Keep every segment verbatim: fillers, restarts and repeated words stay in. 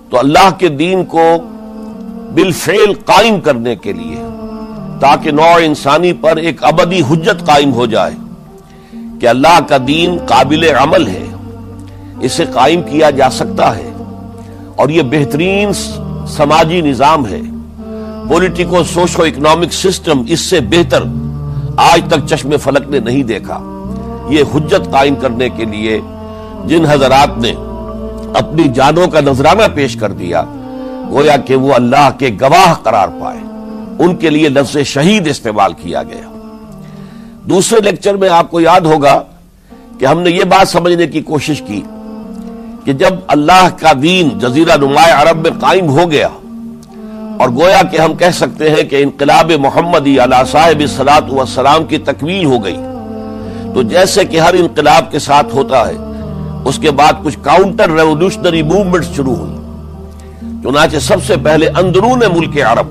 تو اللہ کے دین کو بالفعل قائم کرنے کے لیے، تاکہ نوع انسانی پر ایک ابدی حجت قائم ہو جائے کہ اللہ کا دین قابل عمل ہے، اسے قائم کیا جا سکتا ہے، اور یہ بہترین سماجی نظام ہے، پولیٹیکو سوشو اکنامک سسٹم اس سے بہتر آج تک چشم فلک نے نہیں دیکھا۔ یہ حجت قائم کرنے کے لیے جن حضرات نے اپنی جانوں کا نذرانہ پیش کر دیا، گویا کہ وہ اللہ کے گواہ قرار پائے، ان کے لیے لفظ شہید استعمال کیا گیا۔ دوسرے لیکچر میں آپ کو یاد ہوگا کہ ہم نے یہ بات سمجھنے کی کوشش کی کہ جب اللہ کا دین جزیرہ نمائے عرب میں قائم ہو گیا، اور گویا کہ ہم کہہ سکتے ہیں کہ انقلاب محمدی علی صاحب الصلاۃ والسلام کی تکمیل ہو گئی، تو جیسے کہ ہر انقلاب کے ساتھ ہوتا ہے، اس کے بعد کچھ کاؤنٹر ریولوشنری موومنٹس شروع ہوئی۔ چنانچہ سب سے پہلے اندرون ملک عرب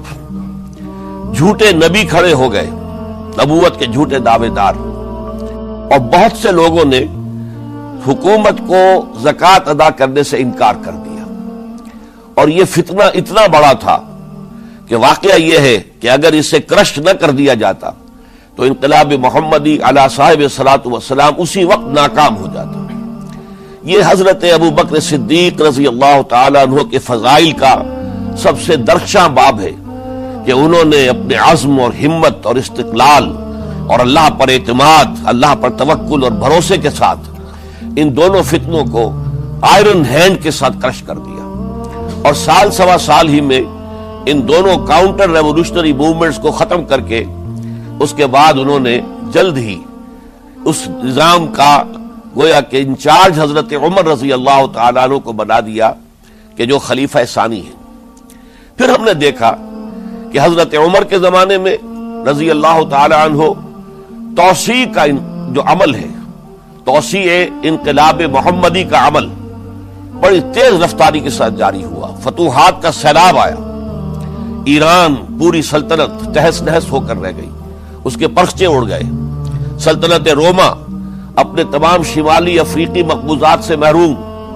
جھوٹے نبی کھڑے ہو گئے، نبوت کے جھوٹے دعوے دار، اور بہت سے لوگوں نے حکومت کو زکوٰۃ ادا کرنے سے انکار کر دیا، اور یہ فتنہ اتنا بڑا تھا کہ واقعہ یہ ہے کہ اگر اسے کرش نہ کر دیا جاتا تو انقلاب محمدی علی صاحب الصلاۃ والسلام اسی وقت ناکام ہو جاتا۔ یہ حضرت ابو بکر صدیق رضی اللہ تعالیٰ عنہ کے فضائل کا سب سے درخشاں باب ہے کہ انہوں نے اپنے عزم اور ہمت اور استقلال اور اللہ پر اعتماد، اللہ پر توکل اور بھروسے کے ساتھ ان دونوں فتنوں کو آئرن ہینڈ کے ساتھ کرش کر دیا، اور سال سوا سال ہی میں ان دونوں کاؤنٹر ریولوشنری موومنٹس کو ختم کر کے اس کے بعد انہوں نے جلد ہی اس نظام کا گویا کہ انچارج حضرت عمر رضی اللہ تعالیٰ عنہ کو بنا دیا کہ جو خلیفہ ثانی ہے۔ پھر ہم نے دیکھا کہ حضرت عمر کے زمانے میں رضی اللہ تعالیٰ عنہ توسیع کا جو عمل ہے، توسیع انقلاب محمدی کا عمل بڑی تیز رفتاری کے ساتھ جاری ہوا، فتوحات کا سیلاب آیا، ایران پوری سلطنت تہس نہس ہو کر رہ گئی، اس کے پرچے اڑ گئے، سلطنت روما اپنے تمام شمالی افریقی مقبوضات سے محروم،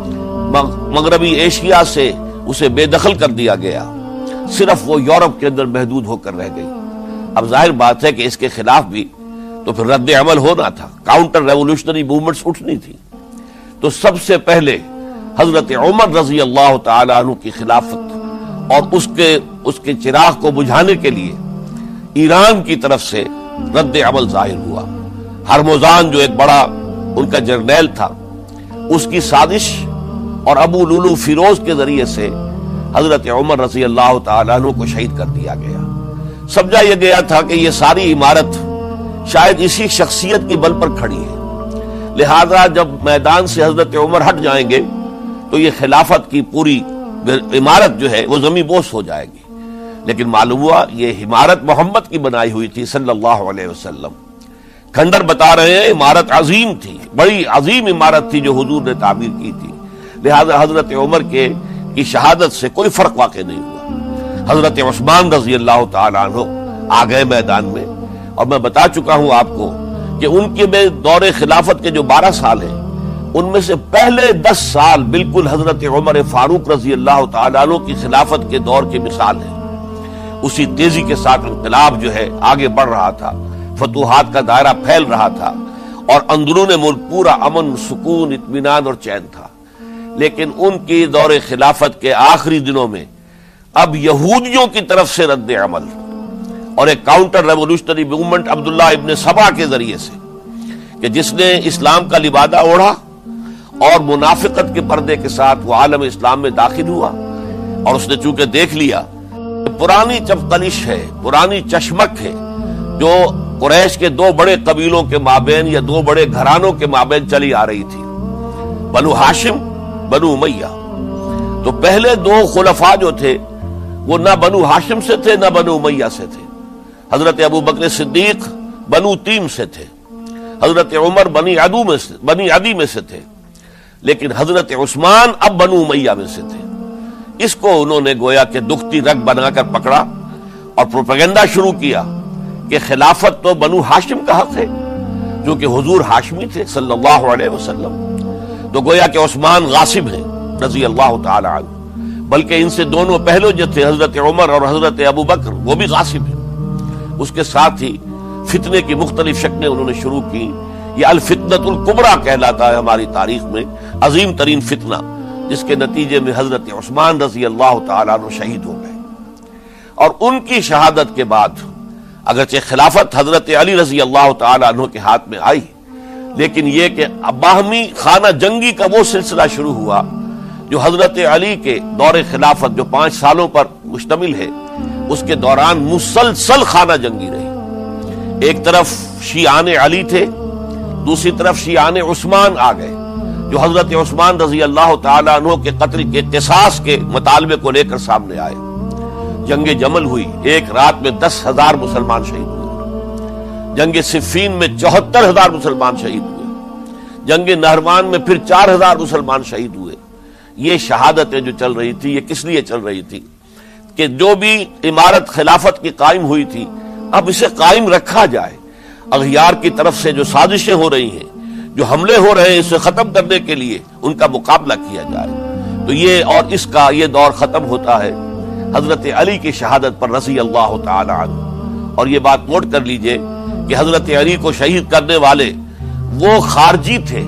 مغربی ایشیا سے اسے بے دخل کر دیا گیا، صرف وہ یورپ کے اندر محدود ہو کر رہ گئی۔ اب ظاہر بات ہے کہ اس کے خلاف بھی تو پھر رد عمل ہونا تھا، کاؤنٹر ریولوشنری موومنٹس اٹھنی تھی، تو سب سے پہلے حضرت عمر رضی اللہ تعالی عنہ کی خلافت اور اس کے اس کے چراغ کو بجھانے کے لیے ایران کی طرف سے رد عمل ظاہر ہوا۔ ہرموزان جو ایک بڑا ان کا جرنیل تھا، اس کی سازش اور ابو لولو فیروز کے ذریعے سے حضرت عمر رضی اللہ تعالیٰ عنہ کو شہید کر دیا گیا۔ سمجھا یہ گیا تھا کہ یہ ساری عمارت شاید اسی شخصیت کی بل پر کھڑی ہے، لہذا جب میدان سے حضرت عمر ہٹ جائیں گے تو یہ خلافت کی پوری عمارت جو ہے وہ زمین بوس ہو جائے گی۔ لیکن معلوم ہوا یہ عمارت محمد کی بنائی ہوئی تھی صلی اللہ علیہ وسلم۔ کھنڈر بتا رہے ہیں عمارت عظیم تھی، بڑی عظیم عمارت تھی جو حضور نے تعمیر کی تھی، لہذا حضرت عمر کے کی شہادت سے کوئی فرق واقع نہیں ہوا۔ حضرت عثمان رضی اللہ تعالیٰ عنہ آ گئے میدان میں، اور میں بتا چکا ہوں آپ کو کہ ان کے میں دور خلافت کے جو بارہ سال ہیں ان میں سے پہلے دس سال بالکل حضرت عمر فاروق رضی اللہ تعالیٰ عنہ کی خلافت کے دور کی مثال ہے۔ اسی تیزی کے ساتھ انقلاب جو ہے آگے بڑھ رہا تھا، فتوحات کا دائرہ پھیل رہا تھا، اور اندرون ملک پورا امن، سکون، اطمینان اور چین تھا۔ لیکن ان کی دور خلافت کے آخری دنوں میں اب یہودیوں کی طرف سے رد عمل اور ایک کاؤنٹر ریولوشنری موومنٹ عبداللہ ابن سبا کے ذریعے سے، کہ جس نے اسلام کا لبادہ اوڑھا اور منافقت کے پردے کے ساتھ وہ عالم اسلام میں داخل ہوا، اور اس نے چونکہ دیکھ لیا کہ پرانی چپقلش ہے، پرانی چشمک ہے جو قریش کے دو بڑے قبیلوں کے مابین یا دو بڑے گھرانوں کے مابین چلی آ رہی تھی، بنو ہاشم، بنو امیہ۔ تو پہلے دو خلفاء جو تھے وہ نہ بنو ہاشم سے تھے نہ بنو امیہ سے تھے۔ حضرت ابو بکر صدیق بنو تیم سے تھے، حضرت عمر بنی عدو میں سے بنی عدی میں سے تھے، لیکن حضرت عثمان اب بنو امیہ میں سے تھے۔ اس کو انہوں نے گویا کہ دکھتی رگ بنا کر پکڑا اور پروپیگنڈا شروع کیا کہ خلافت تو بنو ہاشم کا حق ہے، جو کہ حضور ہاشمی تھے صلی اللہ علیہ وسلم، تو گویا کہ عثمان غاصب ہیں رضی اللہ تعالی عنہ۔ بلکہ ان سے دونوں پہلو جو تھے حضرت عمر اور حضرت ابو بکر وہ بھی غاصب ہیں. اس کے ساتھ ہی فتنے کی مختلف شکلیں انہوں نے شروع کی. یہ الفتنۃ الکبریٰ کہلاتا ہے ہماری تاریخ میں، عظیم ترین فتنہ، جس کے نتیجے میں حضرت عثمان رضی اللہ تعالیٰ عنہ شہید ہو گئے. اور ان کی شہادت کے بعد اگرچہ خلافت حضرت علی رضی اللہ تعالیٰ عنہ کے ہاتھ میں آئی، لیکن یہ کہ باہمی خانہ جنگی کا وہ سلسلہ شروع ہوا جو حضرت علی کے دور خلافت جو پانچ سالوں پر مشتمل ہے، اس کے دوران مسلسل خانہ جنگی رہی. ایک طرف شیعان علی تھے، دوسری طرف شیعان عثمان آ گئے جو حضرت عثمان رضی اللہ تعالیٰ عنہ کے قتل کے قصاص کے مطالبے کو لے کر سامنے آئے. جنگ جمل ہوئی، ایک رات میں دس ہزار مسلمان شہید ہوئے. جنگ صفین میں چوہتر ہزار مسلمان شہید ہوئے. جنگ نہروان میں پھر چار ہزار مسلمان شہید ہوئے. یہ شہادتیں جو چل رہی تھی یہ کس لیے چل رہی تھی کہ جو بھی عمارت خلافت کی قائم ہوئی تھی اب اسے قائم رکھا جائے. اغیار کی طرف سے جو سازشیں ہو رہی ہیں، جو حملے ہو رہے ہیں، اسے ختم کرنے کے لیے ان کا مقابلہ کیا جائے. تو یہ اور اس کا یہ دور ختم ہوتا ہے حضرت علی کی شہادت پر رضی اللہ تعالی عنہ. اور یہ بات نوٹ کر لیجئے کہ حضرت علی کو شہید کرنے والے وہ خارجی تھے.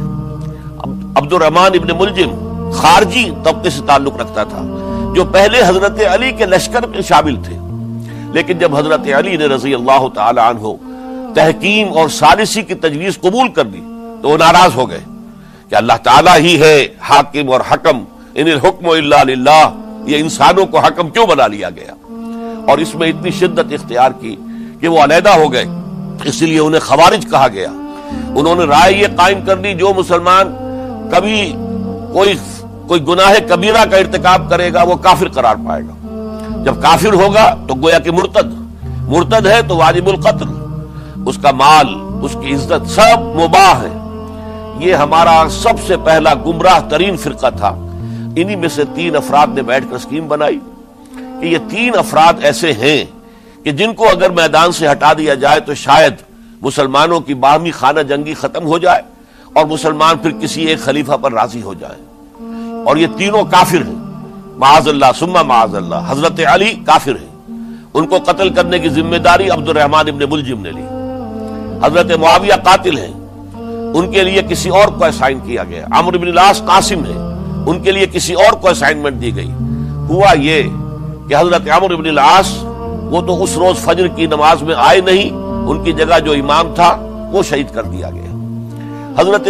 عبد الرحمن ابن ملجم خارجی طبقے سے تعلق رکھتا تھا جو پہلے حضرت علی کے لشکر میں شامل تھے، لیکن جب حضرت علی نے رضی اللہ تعالی عنہ تحکیم اور ثالثی کی تجویز قبول کر دی تو وہ ناراض ہو گئے کہ اللہ تعالیٰ ہی ہے حاکم اور حکم، ان الحکم الا للہ. یہ انسانوں کو حکم کیوں بنا لیا گیا؟ اور اس میں اتنی شدت اختیار کی کہ وہ علیحدہ ہو گئے. اس لیے انہیں خوارج کہا گیا. انہوں نے رائے یہ قائم کر دی جو مسلمان کبھی کوئی کوئی گناہ کبیرہ کا ارتکاب کرے گا وہ کافر قرار پائے گا. جب کافر ہوگا تو گویا کہ مرتد مرتد ہے تو واجب القتل، اس کا مال، اس کی عزت سب مباح ہے. یہ ہمارا سب سے پہلا گمراہ ترین فرقہ تھا. انہی میں سے تین افراد نے بیٹھ کر اسکیم بنائی کہ یہ تین افراد ایسے ہیں کہ جن کو اگر میدان سے ہٹا دیا جائے تو شاید مسلمانوں کی باہمی خانہ جنگی ختم ہو جائے اور مسلمان پھر کسی ایک خلیفہ پر راضی ہو جائے. اور یہ تینوں کافر ہیں، معاذ اللہ ثم معاذ اللہ. حضرت علی کافر ہیں، ان کو قتل کرنے کی ذمہ داری عبد الرحمن ابن ملجم نے لی. حضرت معاویہ قاتل ہیں، ان کے لیے کسی اور کو اسائن کیا گیا. عمرو بن العاص قاسم ہیں، ان کے لیے کسی اور کو اسائنمنٹ دی گئی. ہوا یہ کہ حضرت عمرو بن العاص وہ تو اس روز فجر کی نماز میں آئے نہیں، ان کی جگہ جو امام تھا وہ شہید کر دیا گیا. حضرت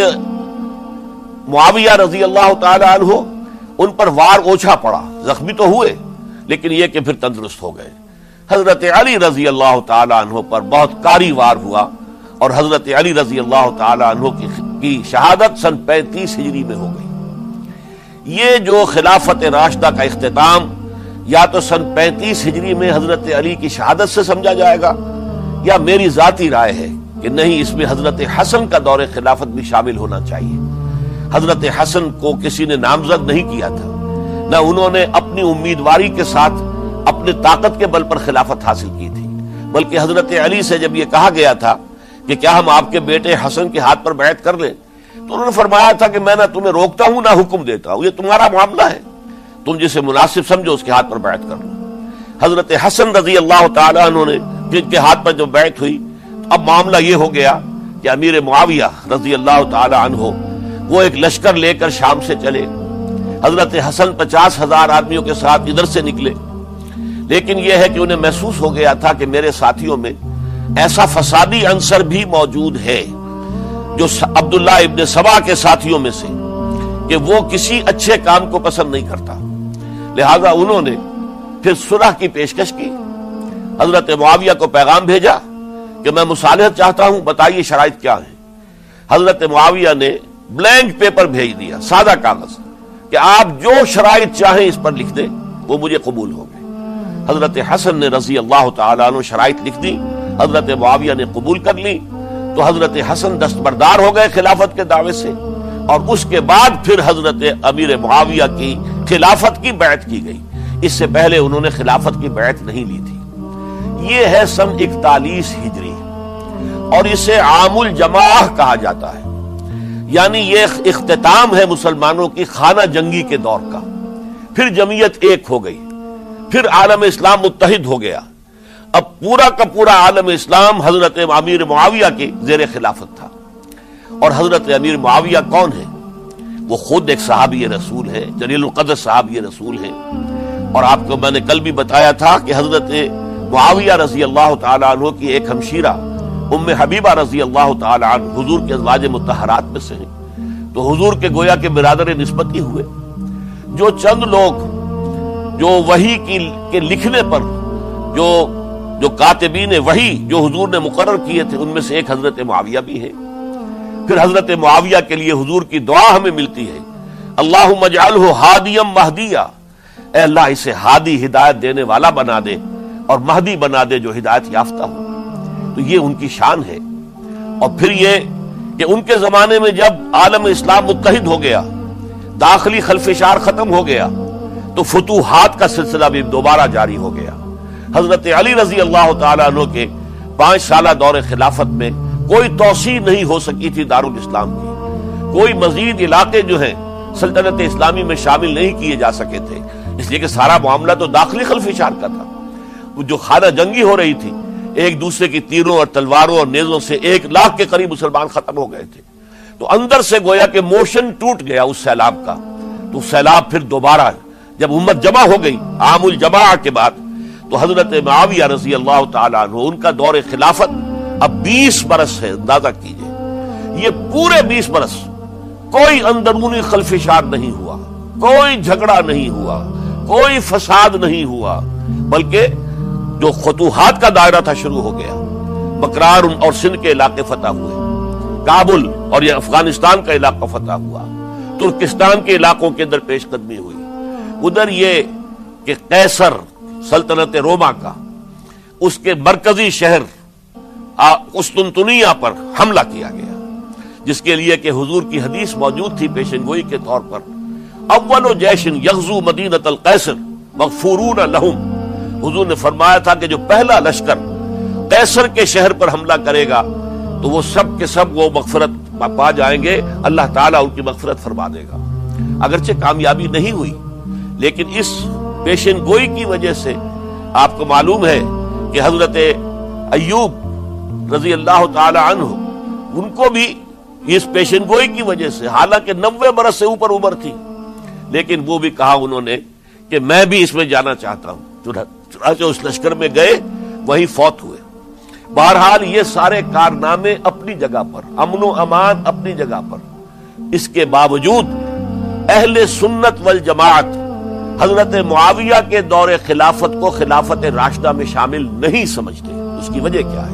معاویہ رضی اللہ تعالی عنہ ان پر وار اوچھا پڑا، زخمی تو ہوئے لیکن یہ کہ پھر تندرست ہو گئے. حضرت علی رضی اللہ تعالی عنہ پر بہت کاری وار ہوا اور حضرت علی رضی اللہ تعالی عنہ کی, کی شہادت سن پینتیس ہجری میں ہو گئی. یہ جو خلافت راشدہ کا اختتام یا تو سن پینتیس ہجری میں حضرت علی کی شہادت سے سمجھا جائے گا، یا میری ذاتی رائے ہے کہ نہیں، اس میں حضرت حسن کا دور خلافت بھی شامل ہونا چاہیے. حضرت حسن کو کسی نے نامزد نہیں کیا تھا، نہ انہوں نے اپنی امیدواری کے ساتھ اپنے طاقت کے بل پر خلافت حاصل کی تھی، بلکہ حضرت علی سے جب یہ کہا گیا تھا کہ کیا ہم آپ کے بیٹے حسن کے ہاتھ پر بیعت کر لیں، تو انہوں نے فرمایا تھا کہ میں نہ تمہیں روکتا ہوں نہ حکم دیتا ہوں، یہ تمہارا معاملہ ہے، تم جسے مناسب سمجھو اس کے ہاتھ پر بیعت کر لو. حضرت حسن رضی اللہ تعالیٰ عنہ نے جن کے ہاتھ پر جب بیعت ہوئی تو اب معاملہ یہ ہو گیا کہ امیر معاویہ رضی اللہ تعالیٰ عنہ وہ ایک لشکر لے کر شام سے چلے. حضرت حسن پچاس ہزار آدمیوں کے ساتھ ادھر سے نکلے، لیکن یہ ہے کہ انہیں محسوس ہو گیا تھا کہ میرے ساتھیوں میں ایسا فسادی عنصر بھی موجود ہے جو عبداللہ ابن سبا کے ساتھیوں میں سے کہ وہ کسی اچھے کام کو پسند نہیں کرتا. لہذا انہوں نے پھر صلح کی پیشکش کی. حضرت معاویہ کو پیغام بھیجا کہ میں مصالحت چاہتا ہوں، بتائیے شرائط کیا ہیں. حضرت معاویہ نے بلینک پیپر بھیج دیا، سادہ کاغذ، کہ آپ جو شرائط چاہیں اس پر لکھ دیں، وہ مجھے قبول ہوں گے. حضرت حسن نے رضی اللہ تعالیٰ عنہ شرائط لکھ دی، حضرت معاویہ نے قبول کر لی، تو حضرت حسن دستبردار ہو گئے خلافت کے دعوے سے، اور اس کے بعد پھر حضرت امیر معاویہ کی خلافت کی بیعت کی گئی. اس سے پہلے انہوں نے خلافت کی بیعت نہیں لی تھی. یہ ہے سن اکتالیس ہجری، اور اسے عام الجماع کہا جاتا ہے، یعنی یہ اختتام ہے مسلمانوں کی خانہ جنگی کے دور کا. پھر جمعیت ایک ہو گئی، پھر عالم اسلام متحد ہو گیا۔ اب پورا کا پورا عالم اسلام حضرت امیر معاویہ کے زیر خلافت تھا۔ اور حضرت امیر معاویہ کون ہے؟ وہ خود ایک صحابی رسول ہے، جلیل القدر صحابی رسول ہے۔ اور آپ کو میں نے کل بھی بتایا تھا کہ حضرت معاویہ رضی اللہ تعالیٰ عنہ کی ایک ہمشیرہ ام حبیبہ رضی اللہ تعالیٰ عنہ حضور کے ازواج مطہرات میں سے ہیں، تو حضور کے گویا کے برادر نسبتی ہوئے۔ جو چند لوگ جو وحی کی کے لکھنے پر جو جو کاتبین وحی جو حضور نے مقرر کیے تھے، ان میں سے ایک حضرت معاویہ بھی ہے۔ پھر حضرت معاویہ کے لیے حضور کی دعا ہمیں ملتی ہے، اللہم اجعلہ ہادیا مہدیا، اے اللہ اسے ہادی ہدایت دینے والا بنا دے اور مہدی بنا دے جو ہدایت یافتہ ہو۔ تو یہ ان کی شان ہے۔ اور پھر یہ کہ ان کے زمانے میں جب عالم اسلام متحد ہو گیا، داخلی خلفشار ختم ہو گیا، تو فتوحات کا سلسلہ بھی دوبارہ جاری ہو گیا۔ حضرت علی رضی اللہ تعالیٰ عنہ کے پانچ سالہ دور خلافت میں کوئی توسیع نہیں ہو سکی تھی دارالاسلام کی، کوئی مزید علاقے جو ہیں سلطنت اسلامی میں شامل نہیں کیے جا سکے تھے، اس لیے کہ سارا معاملہ تو داخلی خلفشار کا تھا۔ جو خانہ جنگی ہو رہی تھی، ایک دوسرے کی تیروں اور تلواروں اور نیزوں سے ایک لاکھ کے قریب مسلمان ختم ہو گئے تھے، تو اندر سے گویا کہ موشن ٹوٹ گیا اس سیلاب کا۔ تو سیلاب پھر دوبارہ جب امت جمع ہو گئی عام الجماع کے بعد، تو حضرت معاویہ رضی اللہ تعالیٰ عنہ ان کا دور خلافت اب بیس برس ہے، اندازہ کیجئے۔ یہ پورے بیس برس کوئی اندرونی خلفشار نہیں ہوا، کوئی جھگڑا نہیں ہوا، کوئی فساد نہیں ہوا، بلکہ جو فتوحات کا دائرہ تھا شروع ہو گیا۔ بکرار اور سندھ کے علاقے فتح ہوئے، کابل اور یہ افغانستان کا علاقہ فتح ہوا، ترکستان کے علاقوں کے اندر پیش قدمی ہوئی۔ ادھر یہ کہ قیصر سلطنت روما کا اس کے مرکزی شہر قسطنطنیہ پر حملہ کیا گیا، جس کے لیے کہ حضور کی حدیث موجود تھی پیشن گوئی کے طور پر، اول جیش یغزو مدینۃ القیصر مغفورون لہم۔ حضور نے فرمایا تھا کہ جو پہلا لشکر قیصر کے شہر پر حملہ کرے گا تو وہ سب کے سب وہ مغفرت پا جائیں گے، اللہ تعالیٰ ان کی مغفرت فرما دے گا۔ اگرچہ کامیابی نہیں ہوئی، لیکن اس پیشن گوئی کی وجہ سے آپ کو معلوم ہے کہ حضرت ایوب رضی اللہ تعالی عنہ ان کو بھی اس پیشن گوئی کی وجہ سے، حالانکہ نوے برس سے اوپر عمر تھی، لیکن وہ بھی کہا انہوں نے کہ میں بھی اس میں جانا چاہتا ہوں، چنانچہ اس لشکر میں گئے، وہی فوت ہوئے۔ بہرحال یہ سارے کارنامے اپنی جگہ پر، امن و امان اپنی جگہ پر، اس کے باوجود اہل سنت والجماعت حضرت معاویہ کے دور خلافت کو خلافت راشدہ میں شامل نہیں سمجھتے۔ اس کی وجہ کیا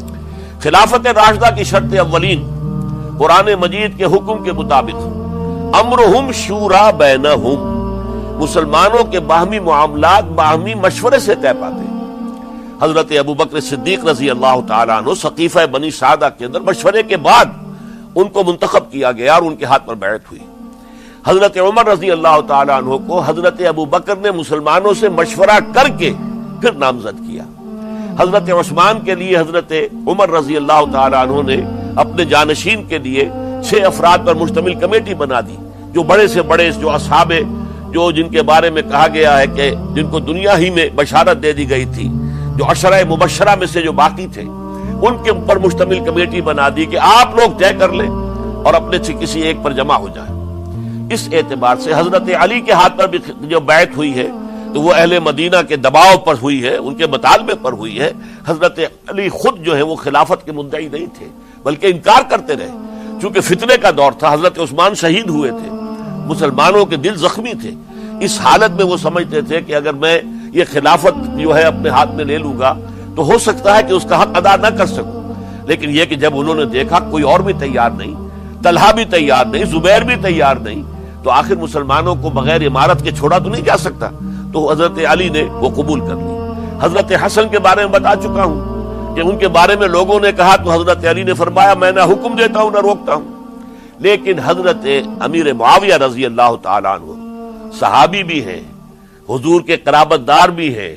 ہے؟ خلافت راشدہ کی شرط اولین قرآن مجید کے حکم کے مطابق امرہم شورا بینہم، مسلمانوں کے باہمی معاملات باہمی مشورے سے طے پاتے ہیں۔ حضرت ابو بکر صدیق رضی اللہ تعالیٰ عنہ سقیفہ بنی سعدہ کے اندر مشورے کے بعد ان کو منتخب کیا گیا اور ان کے ہاتھ پر بیعت ہوئی۔ حضرت عمر رضی اللہ تعالیٰ عنہ کو حضرت ابو بکر نے مسلمانوں سے مشورہ کر کے پھر نامزد کیا۔ حضرت عثمان کے لیے حضرت عمر رضی اللہ تعالیٰ عنہ نے اپنے جانشین کے لیے چھ افراد پر مشتمل کمیٹی بنا دی، جو بڑے سے بڑے جو اصحاب جو جن کے بارے میں کہا گیا ہے کہ جن کو دنیا ہی میں بشارت دے دی گئی تھی، جو عشرہ مبشرہ میں سے جو باقی تھے، ان کے اوپر مشتمل کمیٹی بنا دی کہ آپ لوگ طے کر لیں اور اپنے سے کسی ایک پر جمع ہو جائیں۔ اس اعتبار سے حضرت علی کے ہاتھ پر بھی جو بیعت ہوئی ہے تو وہ اہل مدینہ کے دباؤ پر ہوئی ہے، ان کے مطالبے پر ہوئی ہے۔ حضرت علی خود جو ہے وہ خلافت کے مدعی نہیں تھے، بلکہ انکار کرتے رہے، چونکہ فتنے کا دور تھا، حضرت عثمان شہید ہوئے تھے، مسلمانوں کے دل زخمی تھے۔ اس حالت میں وہ سمجھتے تھے کہ اگر میں یہ خلافت جو ہے اپنے ہاتھ میں لے لوں گا تو ہو سکتا ہے کہ اس کا حق ادا نہ کر سکوں، لیکن یہ کہ جب انہوں نے دیکھا کوئی اور بھی تیار نہیں، طلحہ بھی تیار نہیں، زبیر بھی تیار نہیں، تو آخر مسلمانوں کو بغیر امارت کے چھوڑا تو نہیں جا سکتا، تو حضرت علی نے وہ قبول کر لی۔ حضرت حسن کے بارے میں بتا چکا ہوں کہ ان کے بارے میں لوگوں نے کہا تو حضرت علی نے فرمایا میں نہ حکم دیتا ہوں نہ روکتا ہوں۔ لیکن حضرت امیر معاویہ رضی اللہ تعالیٰ عنہ صحابی بھی ہیں، حضور کے قرابت دار بھی ہیں،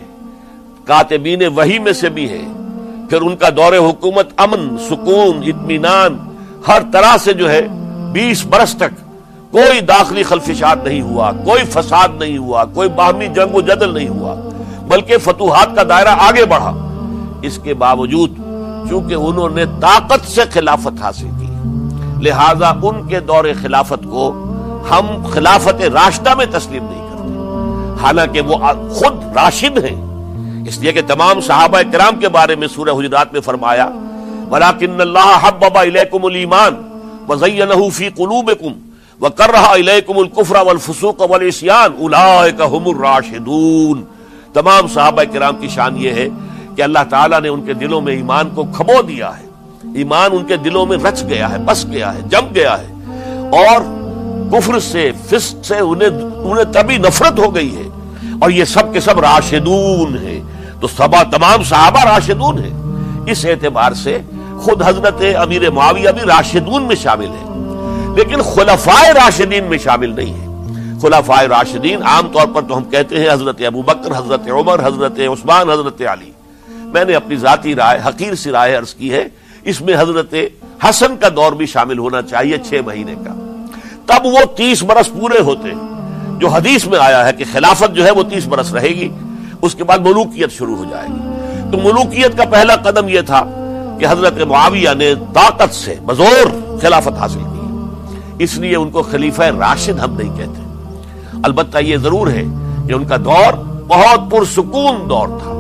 کاتبین وحی میں سے بھی ہیں، پھر ان کا دور حکومت امن، سکون، اطمینان ہر طرح سے جو ہے بیس برس تک کوئی داخلی خلفشات نہیں ہوا، کوئی فساد نہیں ہوا، کوئی باہمی جنگ و جدل نہیں ہوا، بلکہ فتوحات کا دائرہ آگے بڑھا۔ اس کے باوجود چونکہ انہوں نے طاقت سے خلافت حاصل کی، لہذا ان کے دور خلافت کو ہم خلافت راشدہ میں تسلیم نہیں کرتے، حالانکہ وہ خود راشد ہیں، اس لیے کہ تمام صحابہ کرام کے بارے میں سورہ حجرات میں فرمایا وَلَٰكِنَّ اللَّهَ حَبَّبَ إِلَيْكُمُ الْإِيمَانَ وَزَيَّنَهُ فِي قُلُوبِكُمْ وَكَرَّهَ إِلَيْكُمُ الْكُفْرَ وَالْفُسُوقَ وَالْعِصْيَانَ أُولَٰئِكَ هُمُ الرَّاشِدُونَ۔ تمام صحابہ کرام کی شان یہ ہے کہ اللہ تعالیٰ نے ان کے دلوں میں ایمان کو کھبو دیا ہے، ایمان ان کے دلوں میں رچ گیا ہے، بس گیا ہے، جم گیا ہے، اور کفر سے، فسق سے انہیں انہیں تبھی نفرت ہو گئی ہے، اور یہ سب کے سب راشدون ہیں۔ تو سبا تمام صحابہ راشدون ہیں، اس اعتبار سے خود حضرت امیر معاویہ بھی راشدون میں شامل ہیں، لیکن خلفائے راشدین میں شامل نہیں ہیں۔ خلفائے راشدین عام طور پر تو ہم کہتے ہیں حضرت ابو بکر، حضرت عمر، حضرت عثمان، حضرت علی۔ میں نے اپنی ذاتی رائے، حقیر سی رائے عرض کی ہے، اس میں حضرت حسن کا دور بھی شامل ہونا چاہیے، چھ مہینے کا، تب وہ تیس برس پورے ہوتے ہیں، جو حدیث میں آیا ہے کہ خلافت جو ہے وہ تیس برس رہے گی، اس کے بعد ملوکیت شروع ہو جائے گی۔ تو ملوکیت کا پہلا قدم یہ تھا کہ حضرت معاویہ نے طاقت سے بزور خلافت حاصل کی، اس لیے ان کو خلیفہ راشد ہم نہیں کہتے۔ البتہ یہ ضرور ہے کہ ان کا دور بہت پرسکون دور تھا۔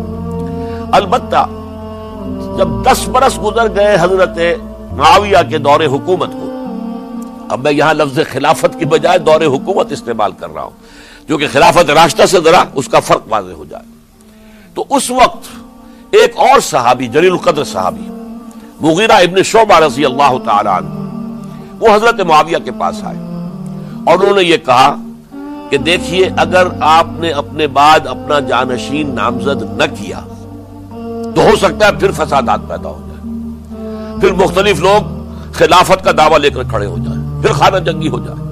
البتہ جب دس برس گزر گئے حضرت معاویہ کے دور حکومت کو، اب میں یہاں لفظ خلافت کی بجائے دور حکومت استعمال کر رہا ہوں، جو کہ خلافت راشدہ سے ذرا اس کا فرق واضح ہو جائے، تو اس وقت ایک اور صحابی، جلیل القدر صحابی مغیرہ ابن شعبہ رضی اللہ تعالی عنہ، وہ حضرت معاویہ کے پاس آئے اور انہوں نے یہ کہا کہ دیکھیے، اگر آپ نے اپنے بعد اپنا جانشین نامزد نہ کیا تو ہو سکتا ہے پھر فسادات پیدا ہو جائے، پھر مختلف لوگ خلافت کا دعویٰ لے کر کھڑے ہو جائیں، پھر خانہ جنگی ہو جائے۔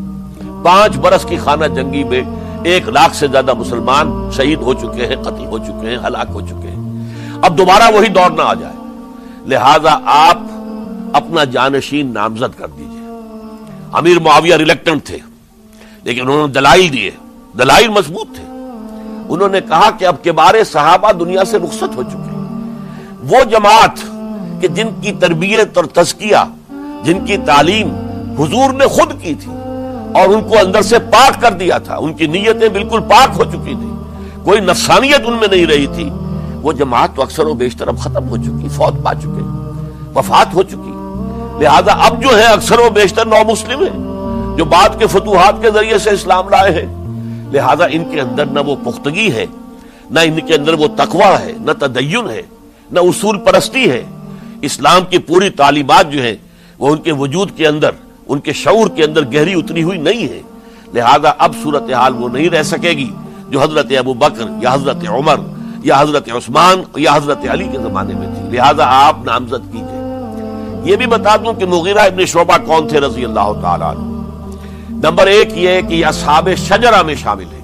پانچ برس کی خانہ جنگی میں ایک لاکھ سے زیادہ مسلمان شہید ہو چکے ہیں، قتل ہو چکے ہیں، ہلاک ہو چکے ہیں، اب دوبارہ وہی دور نہ آ جائے، لہذا آپ اپنا جانشین نامزد کر دیجئے۔ امیر معاویہ ریلیکٹنٹ تھے، لیکن انہوں نے دلائل دیے، دلائل مضبوط تھے۔ انہوں نے کہا کہ اب کبار صحابہ دنیا سے رخصت ہو چکے ہیں، وہ جماعت کہ جن کی تربیت اور تزکیہ، جن کی تعلیم حضور نے خود کی تھی اور ان کو اندر سے پاک کر دیا تھا، ان کی نیتیں بالکل پاک ہو چکی تھی، کوئی نفسانیت ان میں نہیں رہی تھی، وہ جماعت تو اکثر و بیشتر اب ختم ہو چکی، فوت پا چکے، وفات ہو چکی، لہذا اب جو ہے اکثر و بیشتر نو مسلم ہیں جو بعد کے فتوحات کے ذریعے سے اسلام لائے ہیں، لہذا ان کے اندر نہ وہ پختگی ہے، نہ ان کے اندر وہ تقویٰ ہے، نہ تدین ہے، نہ اصول پرستی ہے، اسلام کی پوری تعلیمات جو ہیں وہ ان کے وجود کے اندر، ان کے شعور کے اندر گہری اتری ہوئی نہیں ہے، لہذا اب صورتحال وہ نہیں رہ سکے گی جو حضرت ابو بکر یا حضرت عمر یا حضرت عثمان یا حضرت علی کے زمانے میں تھی، لہذا آپ نامزد کیجئے۔ یہ بھی بتا دوں کہ مغیرہ ابن شعبہ کون تھے رضی اللہ تعالیٰ عنہ۔ نمبر ایک یہ کہ یہ اصحاب شجرہ میں شامل ہیں،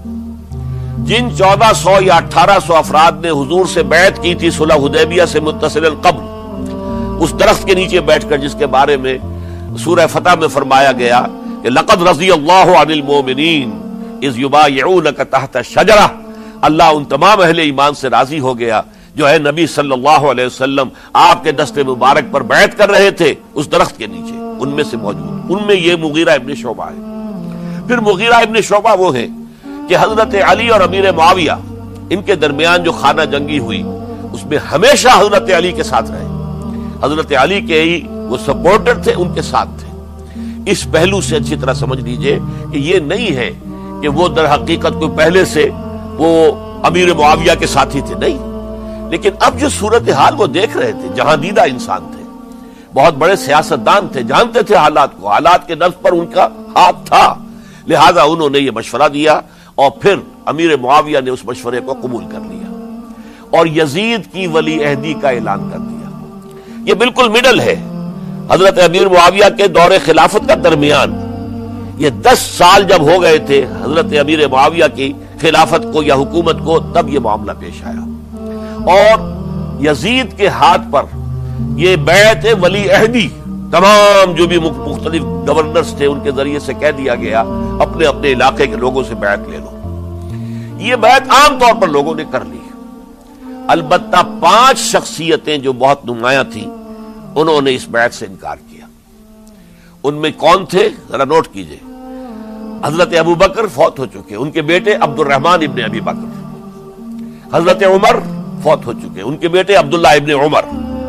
جن چودہ سو یا اٹھارہ سو افراد نے حضور سے بیعت کی تھی صلح حدیبیہ سے متصل قبل، اس درخت کے نیچے بیٹھ کر جس کے بارے میں سورہ فتح میں فرمایا گیا کہ لقد رضی اللہ عن المؤمنین اذ یبایعونک تحت الشجرہ، اللہ ان تمام اہل ایمان سے راضی ہو گیا جو ہے نبی صلی اللہ علیہ وسلم آپ کے دست مبارک پر بیعت کر رہے تھے اس درخت کے نیچے، ان میں سے موجود، ان میں یہ مغیرہ ابن شعبہ ہے۔ پھر مغیرہ ابن شعبہ وہ ہیں کہ حضرت علی اور امیر معاویہ ان کے درمیان جو خانہ جنگی ہوئی اس میں ہمیشہ حضرت علی کے ساتھ رہے، حضرت علی کے ہی وہ سپورٹر تھے، ان کے ساتھ تھے۔ اس پہلو سے اچھی طرح سمجھ لیجئے کہ یہ نہیں ہے کہ وہ در حقیقت کوئی پہلے سے وہ امیر معاویہ کے ساتھی تھے، نہیں، لیکن اب جو صورتحال وہ دیکھ رہے تھے، جہاں دیدہ انسان تھے، بہت بڑے سیاستدان تھے، جانتے تھے حالات کو، حالات کے نفس پر ان کا ہاتھ تھا، لہذا انہوں نے یہ مشورہ دیا اور پھر امیر معاویہ نے اس مشورے کو قبول کر لیا اور یزید کی ولی عہدی کا اعلان کر دیا۔ یہ بالکل مڈل ہے حضرت امیر معاویہ کے دور خلافت کا درمیان، یہ دس سال جب ہو گئے تھے حضرت امیر معاویہ کی خلافت کو یا حکومت کو، تب یہ معاملہ پیش آیا اور یزید کے ہاتھ پر یہ بیعت ولی عہدی تمام جو بھی مختلف گورنرز تھے ان کے ذریعے سے کہہ دیا گیا اپنے اپنے علاقے کے لوگوں سے بیعت لے لو. یہ بیعت عام طور پر لوگوں نے کر لی. البتہ پانچ شخصیتیں جو بہت نمایاں تھیں انہوں نے اس بیعت سے انکار کیا. ان میں کون تھے ذرا نوٹ کیجئے. حضرت ابو بکر فوت ہو چکے، ان کے بیٹے عبد الرحمن ابن ابی بکر. حضرت عمر فوت ہو چکے، ان کے بیٹے عبداللہ ابن عمر.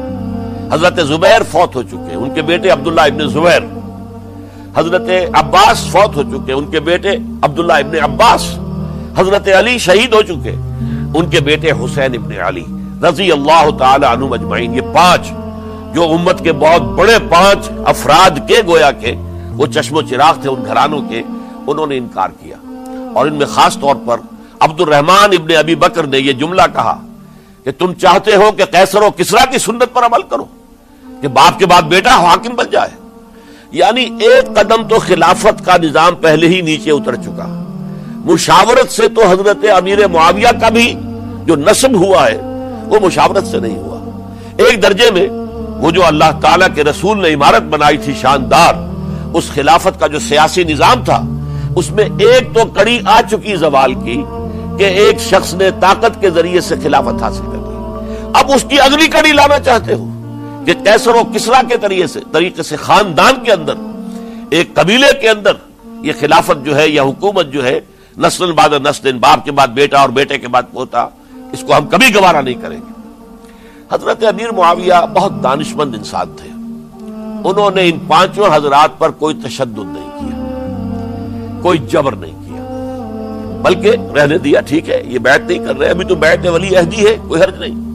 حضرت زبیر فوت ہو چکے، ان کے بیٹے عبداللہ ابن زبیر. حضرت عباس فوت ہو چکے، ان کے بیٹے عبداللہ ابن عباس. حضرت علی شہید ہو چکے، ان کے بیٹے حسین ابن علی رضی اللہ تعالی عنہم اجمعین. یہ پانچ جو امت کے بہت بڑے پانچ افراد کے گویا کے وہ چشم و چراغ تھے ان گھرانوں کے، انہوں نے انکار کیا. اور ان میں خاص طور پر عبد الرحمن ابن ابی بکر نے یہ جملہ کہا کہ تم چاہتے ہو کہ قیصر و کسریٰ کی سنت پر عمل کرو کہ باپ کے بعد بیٹا حاکم بن جائے. یعنی ایک قدم تو خلافت کا نظام پہلے ہی نیچے اتر چکا. مشاورت سے تو حضرت امیر معاویہ کا بھی جو نسب ہوا ہے وہ مشاورت سے نہیں ہوا. ایک درجے میں وہ جو اللہ تعالیٰ کے رسول نے عمارت بنائی تھی شاندار، اس خلافت کا جو سیاسی نظام تھا اس میں ایک تو کڑی آ چکی زوال کی کہ ایک شخص نے طاقت کے ذریعے سے خلافت حاصل کر لی. اب اس کی اگلی کڑی لانا چاہتے ہو کہ قیصر و کسریٰ کے طریقے سے طریقے سے خاندان کے اندر ایک قبیلے کے اندر یہ خلافت جو ہے یا حکومت جو ہے نسل بعد نسل، باپ کے بعد بیٹا اور بیٹے کے بعد پوتا، اس کو ہم کبھی گوارا نہیں کریں گے. حضرت امیر معاویہ بہت دانشمند انسان تھے. انہوں نے ان پانچوں حضرات پر کوئی تشدد نہیں کیا، کوئی جبر نہیں کیا، بلکہ رہنے دیا. ٹھیک ہے یہ بیعت نہیں کر رہے، ابھی تو بیعت ولی عہدی ہے، کوئی حرج نہیں.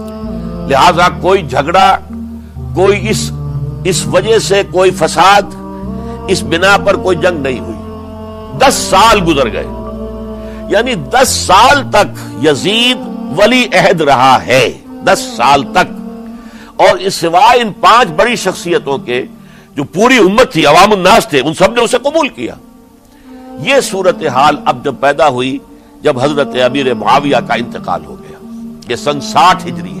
لہذا کوئی جھگڑا، کوئی اس اس وجہ سے کوئی فساد، اس بنا پر کوئی جنگ نہیں ہوئی. دس سال گزر گئے، یعنی دس سال تک یزید ولی عہد رہا ہے. دس سال تک. اور اس سوائے ان پانچ بڑی شخصیتوں کے جو پوری امت تھی، عوام الناس تھے، ان سب نے اسے قبول کیا. یہ صورتحال اب جب پیدا ہوئی جب حضرت امیر معاویہ کا انتقال ہو گیا، یہ سن ساٹھ ہجری ہے.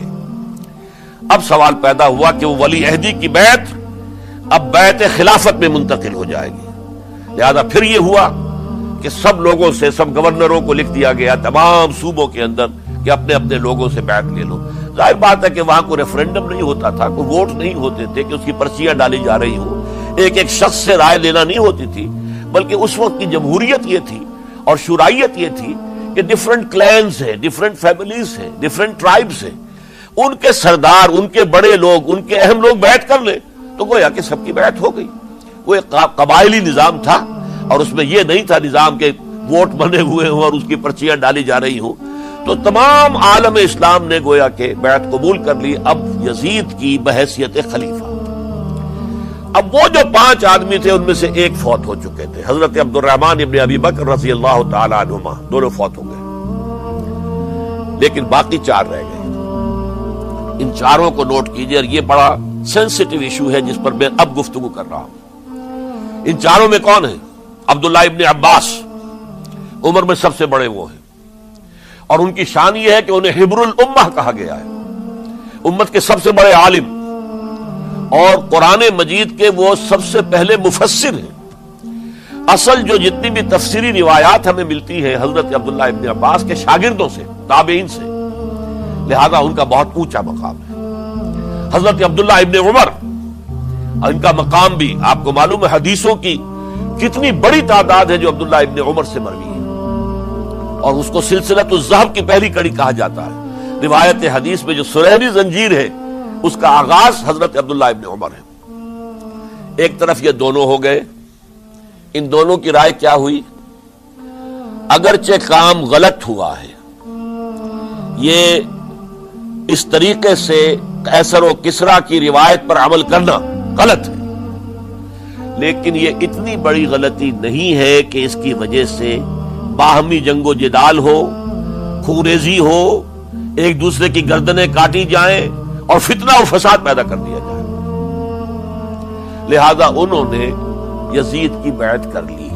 اب سوال پیدا ہوا کہ وہ ولی عہدی کی بیعت اب بیعت خلافت میں منتقل ہو جائے گی. لہذا پھر یہ ہوا کہ سب لوگوں سے، سب گورنروں کو لکھ دیا گیا تمام صوبوں کے اندر کہ اپنے اپنے لوگوں سے بیعت لے لو. ظاہر بات ہے کہ وہاں کوئی ریفرنڈم نہیں ہوتا تھا، کوئی ووٹ نہیں ہوتے تھے کہ اس کی پرچیاں ڈالی جا رہی ہوں، ایک ایک شخص سے رائے لینا نہیں ہوتی تھی، بلکہ اس وقت کی جمہوریت یہ تھی اور شورائیت یہ تھی کہ ڈفرنٹ کلینز ہیں، ڈفرنٹ فیملیز ہیں، ڈفرنٹ ٹرائبز ہیں، ان کے سردار، ان کے بڑے لوگ، ان کے اہم لوگ بیعت کر لیں تو گویا کہ سب کی بیعت ہو گئی. وہ ایک قبائلی نظام تھا اور اس میں یہ نہیں تھا نظام کے ووٹ بنے ہوئے ہوں اور اس کی پرچیاں ڈالی جا رہی ہوں. تو تمام عالم اسلام نے گویا کہ بیعت قبول کر لی اب یزید کی بحیثیت خلیفہ. اب وہ جو پانچ آدمی تھے ان میں سے ایک فوت ہو چکے تھے، حضرت عبد الرحمن ابن ابی بکر رضی اللہ تعالی عنہما، دونوں فوت ہو گئے، لیکن باقی چار رہ گئے. ان چاروں کو نوٹ کیجئے، اور یہ بڑا سینسٹیو ایشو ہے جس پر میں اب گفتگو کر رہا ہوں. ان چاروں میں کون ہیں؟ عبداللہ ابن عباس، عمر میں سب سے بڑے وہ ہیں، اور ان کی شان یہ ہے کہ انہیں حبر الامہ کہا گیا ہے، امت کے سب سے بڑے عالم، اور قرآن مجید کے وہ سب سے پہلے مفسر ہیں. اصل جو جتنی بھی تفسیری روایات ہمیں ملتی ہیں حضرت عبداللہ ابن عباس کے شاگردوں سے، تابعین سے، لہذا ان کا بہت اونچا مقام ہے. حضرت عبداللہ ابن عمر، ان کا مقام بھی آپ کو معلوم ہے، حدیثوں کی کتنی بڑی تعداد ہے جو عبداللہ ابن عمر سے مروی ہے، اور اس کو سلسلۃ الذہب کی پہلی کڑی کہا جاتا ہے. روایت حدیث میں جو سنہری زنجیر ہے اس کا آغاز حضرت عبداللہ ابن عمر ہے. ایک طرف یہ دونوں ہو گئے، ان دونوں کی رائے کیا ہوئی؟ اگرچہ کام غلط ہوا ہے، یہ اس طریقے سے قیصر و کسریٰ کی روایت پر عمل کرنا غلط ہے، لیکن یہ اتنی بڑی غلطی نہیں ہے کہ اس کی وجہ سے باہمی جنگ و جدال ہو، خوریزی ہو، ایک دوسرے کی گردنیں کاٹی جائیں اور فتنہ اور فساد پیدا کر دیا جائے. لہذا انہوں نے یزید کی بیعت کر لی.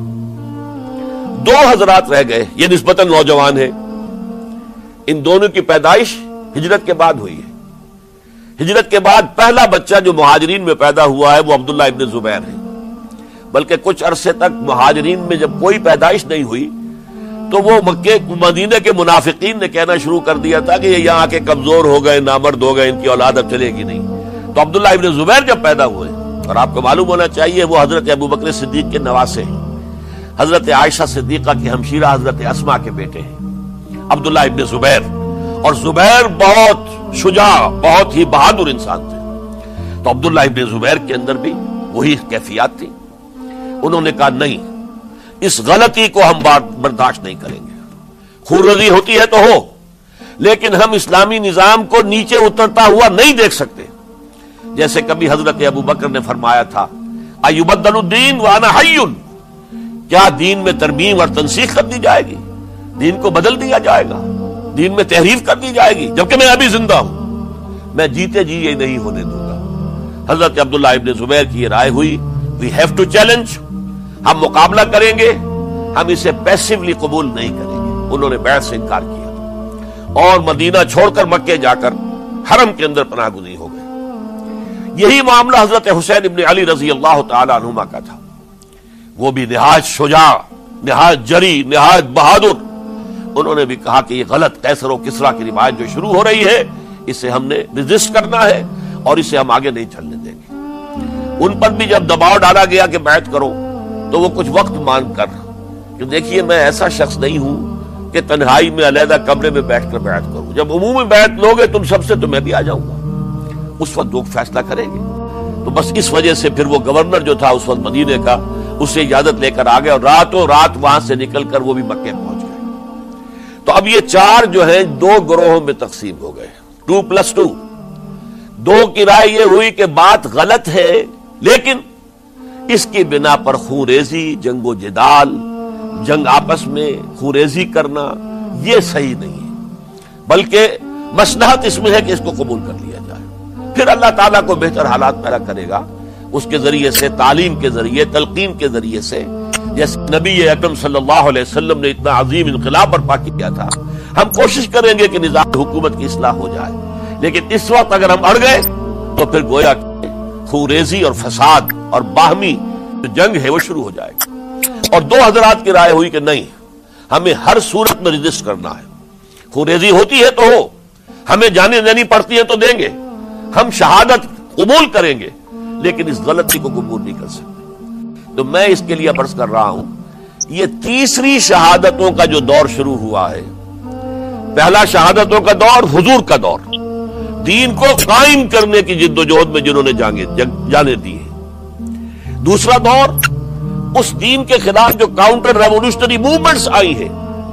دو حضرات رہ گئے، یہ نسبتاً نوجوان ہیں، ان دونوں کی پیدائش ہجرت کے بعد ہوئی ہے. ہجرت کے بعد پہلا بچہ جو مہاجرین میں پیدا ہوا ہے وہ عبداللہ ابن زبیر ہے، بلکہ کچھ عرصے تک مہاجرین میں جب کوئی پیدائش نہیں ہوئی تو وہ مکے مدینے کے منافقین نے کہنا شروع کر دیا تھا کہ یہ یہاں کے کمزور ہو گئے، نامرد ہو گئے، ان کی اولاد اب چلے گی نہیں۔ تو عبداللہ ابن زبیر جب پیدا ہوئے، اور آپ کو معلوم ہونا چاہیے وہ حضرت ابو بکر صدیق کے نواسے ہیں، حضرت عائشہ صدیقہ کی ہمشیرہ حضرت اسما کے بیٹے ہیں عبداللہ ابن زبیر، اور زبیر بہت شجاع، بہت ہی بہادر انسان تھے۔ تو عبداللہ ابن زبیر کے اندر بھی وہی کیفیات تھی۔ انہوں نے کہا نہیں، اس غلطی کو ہم برداشت نہیں کریں گے، خونریزی ہوتی ہے تو ہو، لیکن ہم اسلامی نظام کو نیچے اترتا ہوا نہیں دیکھ سکتے۔ جیسے کبھی حضرت ابو بکر نے فرمایا تھا ایبدل الدین وانا حی، کیا دین میں ترمیم اور تنسیخ کر دی جائے گی، دین کو بدل دیا جائے گا، دین میں تحریف کر دی جائے گی جبکہ میں ابھی زندہ ہوں؟ میں جیتے جی یہ نہیں ہونے دوں گا۔ حضرت عبداللہ ابن زبیر کی یہ رائے ہوئی وی ہیو ٹو چیلنج، ہم مقابلہ کریں گے، ہم اسے پیسیولی قبول نہیں کریں گے۔ انہوں نے بیعت سے انکار کیا اور مدینہ چھوڑ کر مکے جا کر حرم کے اندر پناہ گزین ہو گئے۔ یہی معاملہ حضرت حسین ابن علی رضی اللہ تعالی عنہما کا تھا، وہ بھی نہایت شجاع، نہایت جری، نہایت بہادر۔ انہوں نے بھی کہا کہ یہ غلط قیصر و کسریٰ کی روایت جو شروع ہو رہی ہے اسے ہم نے ریزسٹ کرنا ہے اور اسے ہم آگے نہیں چلنے دیں گے۔ ان پر بھی جب دباؤ ڈالا گیا کہ بیعت کرو تو وہ کچھ وقت مانگ کر کہ دیکھیے میں ایسا شخص نہیں ہوں کہ تنہائی میں علیحدہ کمرے میں بیٹھ کر بیعت کروں، جب عمومی بیعت لوگے تم سب سے تو میں بھی آ جاؤں گا، اس وقت لوگ فیصلہ کریں گے۔ تو بس اس وجہ سے پھر وہ گورنر جو تھا اس وقت مدینے کا، اس سے اجازت لے کر آ گئے اور راتوں رات وہاں سے نکل کر وہ بھی مکے پہنچ گئے۔ تو اب یہ چار جو ہیں دو گروہوں میں تقسیم ہو گئے، ٹو پلس ٹو۔ دو کی رائے یہ ہوئی کہ بات غلط ہے لیکن اس کی بنا پر خونریزی، جنگ و جدال، جنگ آپس میں خونریزی کرنا یہ صحیح نہیں ہے، بلکہ مصلحت اس میں ہے کہ اس کو قبول کر لیا جائے۔ پھر اللہ تعالیٰ کو بہتر حالات پیدا کرے گا اس کے ذریعے سے، تعلیم کے ذریعے، تلقین کے ذریعے سے، جیسے نبی اکرم صلی اللہ علیہ وسلم نے اتنا عظیم انقلاب برپا کیا تھا۔ ہم کوشش کریں گے کہ نظام حکومت کی اصلاح ہو جائے، لیکن اس وقت اگر ہم اڑ گئے تو پھر گویا کہ خونریزی اور فساد اور باہمی جو جنگ ہے وہ شروع ہو جائے گی۔ اور دو حضرات کی رائے ہوئی کہ نہیں، ہمیں ہر صورت میں رجسٹ کرنا ہے، خونریزی ہوتی ہے تو ہو، ہمیں جانیں دینی پڑتی ہے تو دیں گے، ہم شہادت قبول کریں گے لیکن اس غلطی کو قبول نہیں کر سکتے۔ تو میں اس کے لیے عرض کر رہا ہوں، یہ تیسری شہادتوں کا جو دور شروع ہوا ہے، پہلا شہادتوں کا دور حضور کا دور، دین کو قائم کرنے کی جد و جہد میں جنہوں نے جانے دی ہیں۔ دوسرا دور اس دین کے خلاف جو کاؤنٹر ریولوشنری موومنٹس آئی ہیں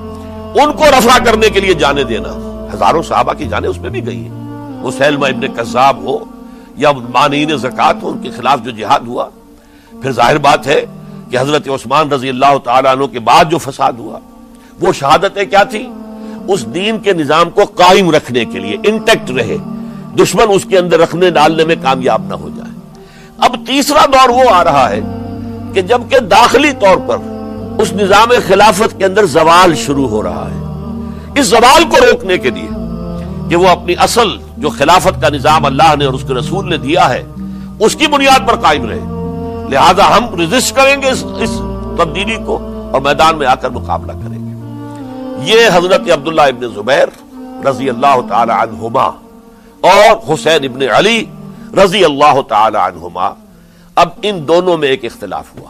ان کو رفع کرنے کے لیے جانے دینا۔ ہزاروں صحابہ کی جانیں اس میں بھی گئی ہیں، مسیلمہ ابن کذاب ہو یا مانعین زکوٰۃ ہو، ان کے خلاف جو جہاد ہوا۔ پھر ظاہر بات ہے کہ حضرت عثمان رضی اللہ تعالیٰ عنہ کے بعد جو فساد ہوا وہ شہادتیں کیا تھی؟ اس دین کے نظام کو قائم رکھنے کے لیے، انٹیکٹ رہے، دشمن اس کے اندر رکھنے ڈالنے میں کامیاب نہ ہو جائے۔ اب تیسرا دور وہ آ رہا ہے کہ جبکہ داخلی طور پر اس نظام خلافت کے اندر زوال شروع ہو رہا ہے، اس زوال کو روکنے کے لیے کہ وہ اپنی اصل جو خلافت کا نظام اللہ نے اور اس کے رسول نے دیا ہے اس کی بنیاد پر قائم رہے، لہذا ہم ریزسٹ کریں گے اس, اس تبدیلی کو اور میدان میں آ کر مقابلہ کریں گے۔ یہ حضرت عبداللہ ابن زبیر رضی اللہ تعالی عنہما اور حسین ابن علی رضی اللہ تعالی عنہما، اب ان دونوں میں ایک اختلاف ہوا۔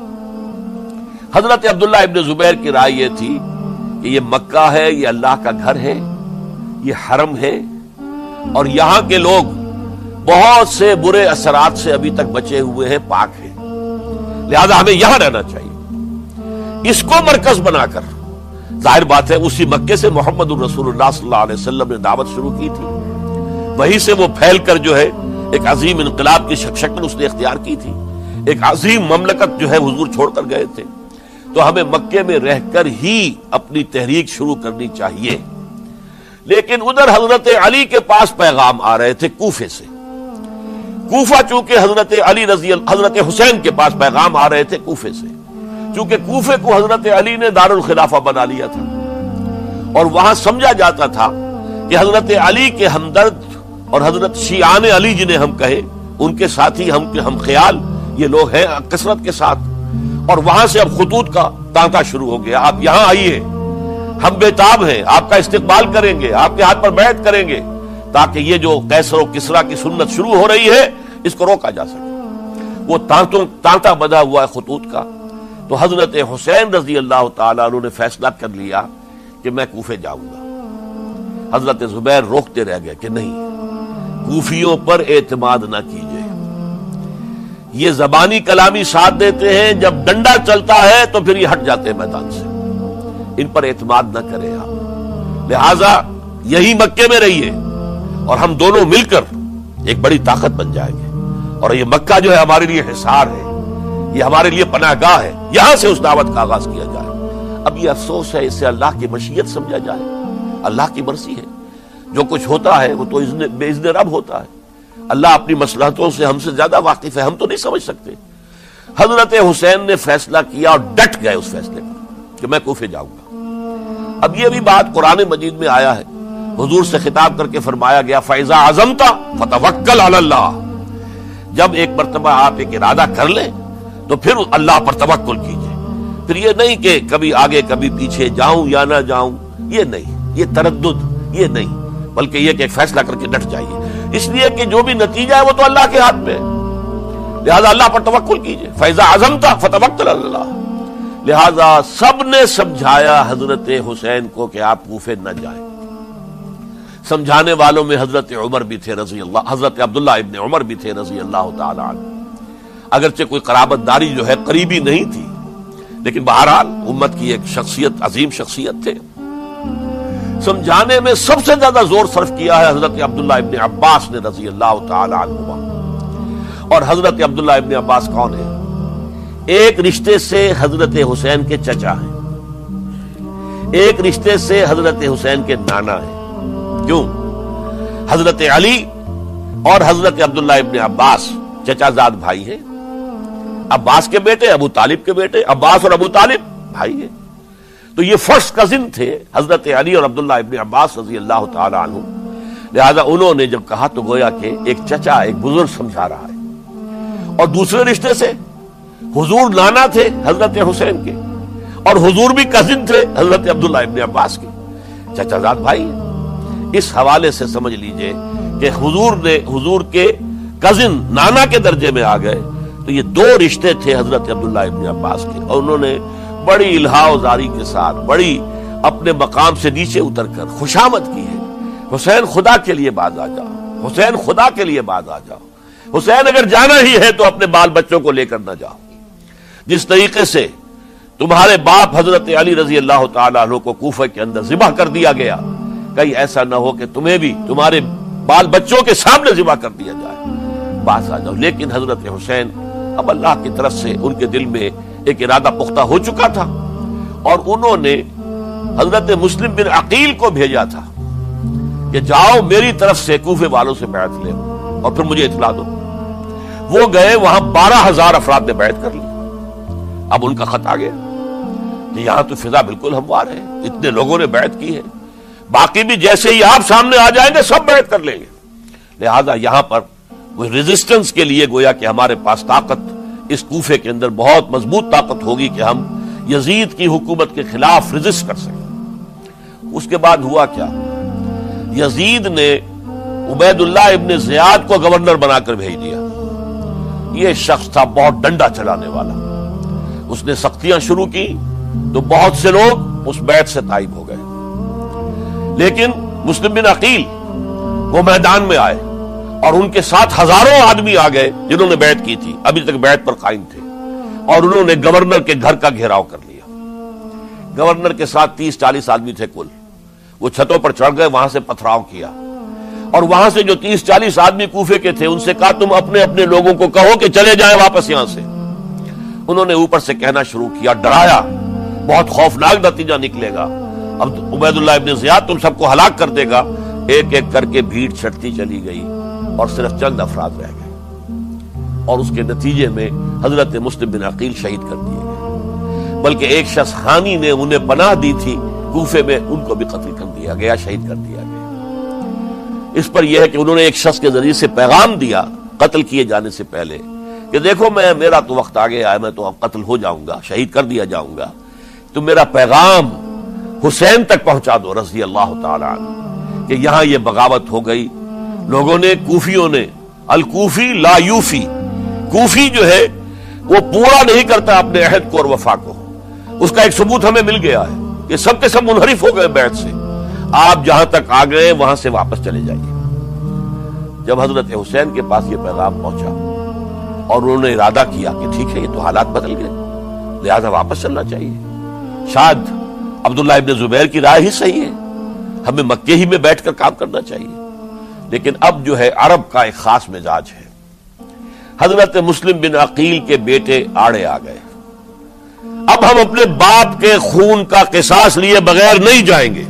حضرت عبداللہ ابن زبیر کی رائے یہ تھی کہ یہ مکہ ہے، یہ اللہ کا گھر ہے، یہ حرم ہے اور یہاں کے لوگ بہت سے برے اثرات سے ابھی تک بچے ہوئے ہیں، پاک ہیں، لہذا ہمیں یہاں رہنا چاہیے۔ اس کو مرکز بنا کر ظاہر بات ہے اسی مکے سے محمد الرسول اللہ صلی اللہ علیہ وسلم نے دعوت شروع کی تھی، وہیں سے وہ پھیل کر جو ہے ایک عظیم انقلاب کی شکل اس نے اختیار کی تھی، ایک عظیم مملکت جو ہے حضور چھوڑ کر گئے تھے۔ تو ہمیں مکے میں رہ کر ہی اپنی تحریک شروع کرنی چاہیے، لیکن ادھر حضرت علی کے پاس پیغام آ رہے تھے کوفے سے۔ کوفہ چونکہ حضرت علی رضی حضرت حسین کے پاس پیغام آ رہے تھے کوفے سے، چونکہ کوفے کو حضرت علی نے دارالخلافہ بنا لیا تھا اور وہاں سمجھا جاتا تھا کہ حضرت علی کے ہمدرد اور حضرت شیعان علی جنہیں ہم کہیں ان کے ساتھی ہم ہم خیال یہ لوگ ہیں کثرت کے ساتھ، اور وہاں سے اب خطوط کا تانتا شروع ہو گیا، آپ یہاں آئیے، ہم بےتاب ہیں، آپ کا استقبال کریں گے، آپ کے ہاتھ پر بیعت کریں گے، تاکہ یہ جو قیصر و کسریٰ کی سنت شروع ہو رہی ہے اس کو روکا جا سکے۔ وہ تانتوں تانتا بندھا ہوا ہے خطوط کا۔ تو حضرت حسین رضی اللہ تعالیٰ عنہ نے فیصلہ کر لیا کہ میں کوفے جاؤں گا۔ حضرت زبیر روکتے رہ گئے کہ نہیں، کوفیوں پر اعتماد نہ کیجیے، یہ زبانی کلامی ساتھ دیتے ہیں، جب ڈنڈا چلتا ہے تو پھر یہ ہٹ جاتے ہیں میدان سے، ان پر اعتماد نہ کریں آپ، لہذا یہی مکے میں رہیے اور ہم دونوں مل کر ایک بڑی طاقت بن جائیں گے، اور یہ مکہ جو ہے ہمارے لیے حصار ہے، یہ ہمارے لیے پناہ گاہ ہے، یہاں سے اس دعوت کا آغاز کیا جائے۔ اب یہ افسوس ہے، اس سے اللہ کی مشیت سمجھا جائے، اللہ کی مرضی ہے، جو کچھ ہوتا ہے وہ تو بے اذن رب ہوتا ہے، اللہ اپنی مصلحتوں سے ہم سے زیادہ واقف ہے، ہم تو نہیں سمجھ سکتے۔ حضرت حسین نے فیصلہ کیا اور ڈٹ گئے اس فیصلے پر کہ میں کوفے جاؤں گا۔ اب یہ بھی بات قرآن مجید میں آیا ہے، حضور سے خطاب کر کے فرمایا گیا فَإِذَا عَزَمْتَ فَتَوَكَّلْ عَلَى اللَّهِ، جب ایک مرتبہ آپ ایک ارادہ کر لیں تو پھر اللہ پر توکل کیجئے، پھر یہ نہیں کہ کبھی آگے کبھی پیچھے جاؤں یا نہ جاؤں، یہ نہیں، یہ تردد یہ نہیں، بلکہ یہ کہ ایک فیصلہ کر کے ڈٹ جائیے، اس لیے کہ جو بھی نتیجہ ہے وہ تو اللہ کے ہاتھ میں ہے، لہذا اللہ پر توکل کیجئے۔ فَإِذَا عَزَمْتَ فَتَوَكَّلْ عَلَى اللَّهِ، لہذا سب نے سمجھایا حضرت حسین کو کہ آپ کوفے نہ جائیں۔ سمجھانے والوں میں حضرت عمر بھی تھے رضی اللہ، حضرت عبداللہ ابن عمر بھی تھے رضی اللہ تعالی عنہ، اگرچہ کوئی قرابت داری جو ہے قریبی نہیں تھی، لیکن بہرحال امت کی ایک شخصیت، عظیم شخصیت تھے۔ سمجھانے میں سب سے زیادہ زور صرف کیا ہے حضرت عبداللہ ابن عباس نے رضی اللہ تعالی عنہما۔ اور حضرت عبداللہ ابن عباس کون ہے؟ ایک رشتے سے حضرت حسین کے چچا ہیں، ایک رشتے سے حضرت حسین کے نانا ہیں۔ کیوں؟ حضرت علی اور حضرت عبداللہ ابن عباس چچا زاد بھائی ہیں، عباس کے بیٹے، ابو طالب کے بیٹے، عباس اور ابو طالب بھائی ہیں، تو یہ فرسٹ کزن تھے حضرت علی اور عبداللہ ابن عباس رضی اللہ تعالی عنہ، لہذا انہوں نے جب کہا تو گویا کہ ایک چچا ایک بزرگ سمجھا رہا ہے، اور دوسرے رشتے سے حضور نانا تھے حضرت حسین کے، اور حضور بھی کزن تھے حضرت عبداللہ ابن عباس کے، چچا زاد بھائی ہیں۔ اس حوالے سے سمجھ لیجئے کہ حضور نے حضور کے کزن نانا کے درجے میں آ گئے، تو یہ دو رشتے تھے حضرت عبداللہ ابن عباس کے، اور انہوں نے بڑی الہا و زاری کے ساتھ، بڑی اپنے مقام سے نیچے اتر کر خوشامد کی ہے، حسین خدا کے لیے باز آ جاؤ، حسین خدا کے لیے باز آ جاؤ، حسین اگر جانا ہی ہے تو اپنے بال بچوں کو لے کر نہ جاؤ۔ جس طریقے سے تمہارے باپ حضرت علی رضی اللہ تعالیٰ عنہ کو کوفہ کے اندر ذبح کر دیا گیا، کہیں ایسا نہ ہو کہ تمہیں بھی تمہارے بال بچوں کے سامنے ذبح کر دیا جائے، باز آ جاؤ۔ لیکن حضرت حسین اب اللہ کی طرف سے ان کے دل میں ایک ارادہ پختہ ہو چکا تھا، اور انہوں نے حضرت مسلم بن عقیل کو بھیجا تھا کہ جاؤ میری طرف سے کوفے والوں سے بیعت لے اور پھر مجھے اطلاع دو۔ وہ گئے، وہاں بارہ ہزار افراد نے بیعت کر لی۔ اب ان کا خط آ گیا کہ یہاں تو فضا بالکل ہموار ہے، اتنے لوگوں نے بیعت کی ہے، باقی بھی جیسے ہی آپ سامنے آ جائیں گے سب بیعت کر لیں گے، لہذا یہاں پر وہ ریزسٹنس کے لیے گویا کہ ہمارے پاس طاقت اس کوفے کے اندر بہت مضبوط طاقت ہوگی کہ ہم یزید کی حکومت کے خلاف ریزسٹ کر سکیں۔ اس کے بعد ہوا کیا؟ یزید نے عبید اللہ ابن زیاد کو گورنر بنا کر بھیج دیا۔ یہ شخص تھا بہت ڈنڈا چلانے والا، اس نے سختیاں شروع کی تو بہت سے لوگ اس بیعت سے تائب ہو گئے، لیکن مسلم بن عقیل وہ میدان میں آئے اور ان کے ساتھ ہزاروں آدمی آ گئے جنہوں نے بیعت کی تھی، ابھی تک بیعت پر قائم تھے، اور انہوں نے گورنر کے گھر کا گھیراؤ کر لیا۔ گورنر کے ساتھ تیس چالیس آدمی تھے کل، وہ چھتوں پر چڑھ گئے، وہاں سے پتھراؤ کیا، اور وہاں سے جو تیس چالیس آدمی کوفے کے تھے ان سے کہا تم اپنے اپنے لوگوں کو کہو کہ چلے جائیں واپس یہاں سے۔ انہوں نے اوپر سے کہنا شروع کیا، ڈرایا، بہت خوفناک نتیجہ نکلے گا، اب عبید اللہ ابن زیاد تم سب کو ہلاک کر دے گا۔ ایک ایک کر کے بھیڑ چھٹتی چلی گئی اور صرف چند افراد رہ گئے، اور اس کے نتیجے میں حضرت مسلم بن عقیل شہید کر دیے گئے، بلکہ ایک شخص خانی نے انہیں پناہ دی تھی کوفے میں، ان کو بھی قتل کر دیا گیا، شہید کر دیا گیا۔ اس پر یہ ہے کہ انہوں نے ایک شخص کے ذریعے سے پیغام دیا قتل کیے جانے سے پہلے کہ دیکھو میں میرا تو وقت آ گیا ہے، میں تو اب قتل ہو جاؤں گا، شہید کر دیا جاؤں گا، تو میرا پیغام حسین تک پہنچا دو رضی اللہ تعالی عنہ کہ یہاں یہ بغاوت ہو گئی۔ لوگوں نے، کوفیوں نے، الکوفی لا یوفی، کوفی جو ہے وہ پورا نہیں کرتا اپنے عہد کو اور وفا کو، اس کا ایک ثبوت ہمیں مل گیا ہے کہ سب کے سب منحرف ہو گئے بیعت سے، آپ جہاں تک آ گئے وہاں سے واپس چلے جائیے۔ جب حضرت حسین کے پاس یہ پیغام پہنچا اور انہوں نے ارادہ کیا کہ ٹھیک ہے یہ تو حالات بدل گئے، لہذا واپس چلنا چاہیے، شاید عبداللہ ابن زبیر کی رائے ہی صحیح ہے، ہمیں مکے ہی میں بیٹھ کر کام کرنا چاہیے۔ لیکن اب جو ہے عرب کا ایک خاص مزاج ہے، حضرت مسلم بن عقیل کے بیٹے آڑے آ گئے، اب ہم اپنے باپ کے خون کا قصاص لیے بغیر نہیں جائیں گے۔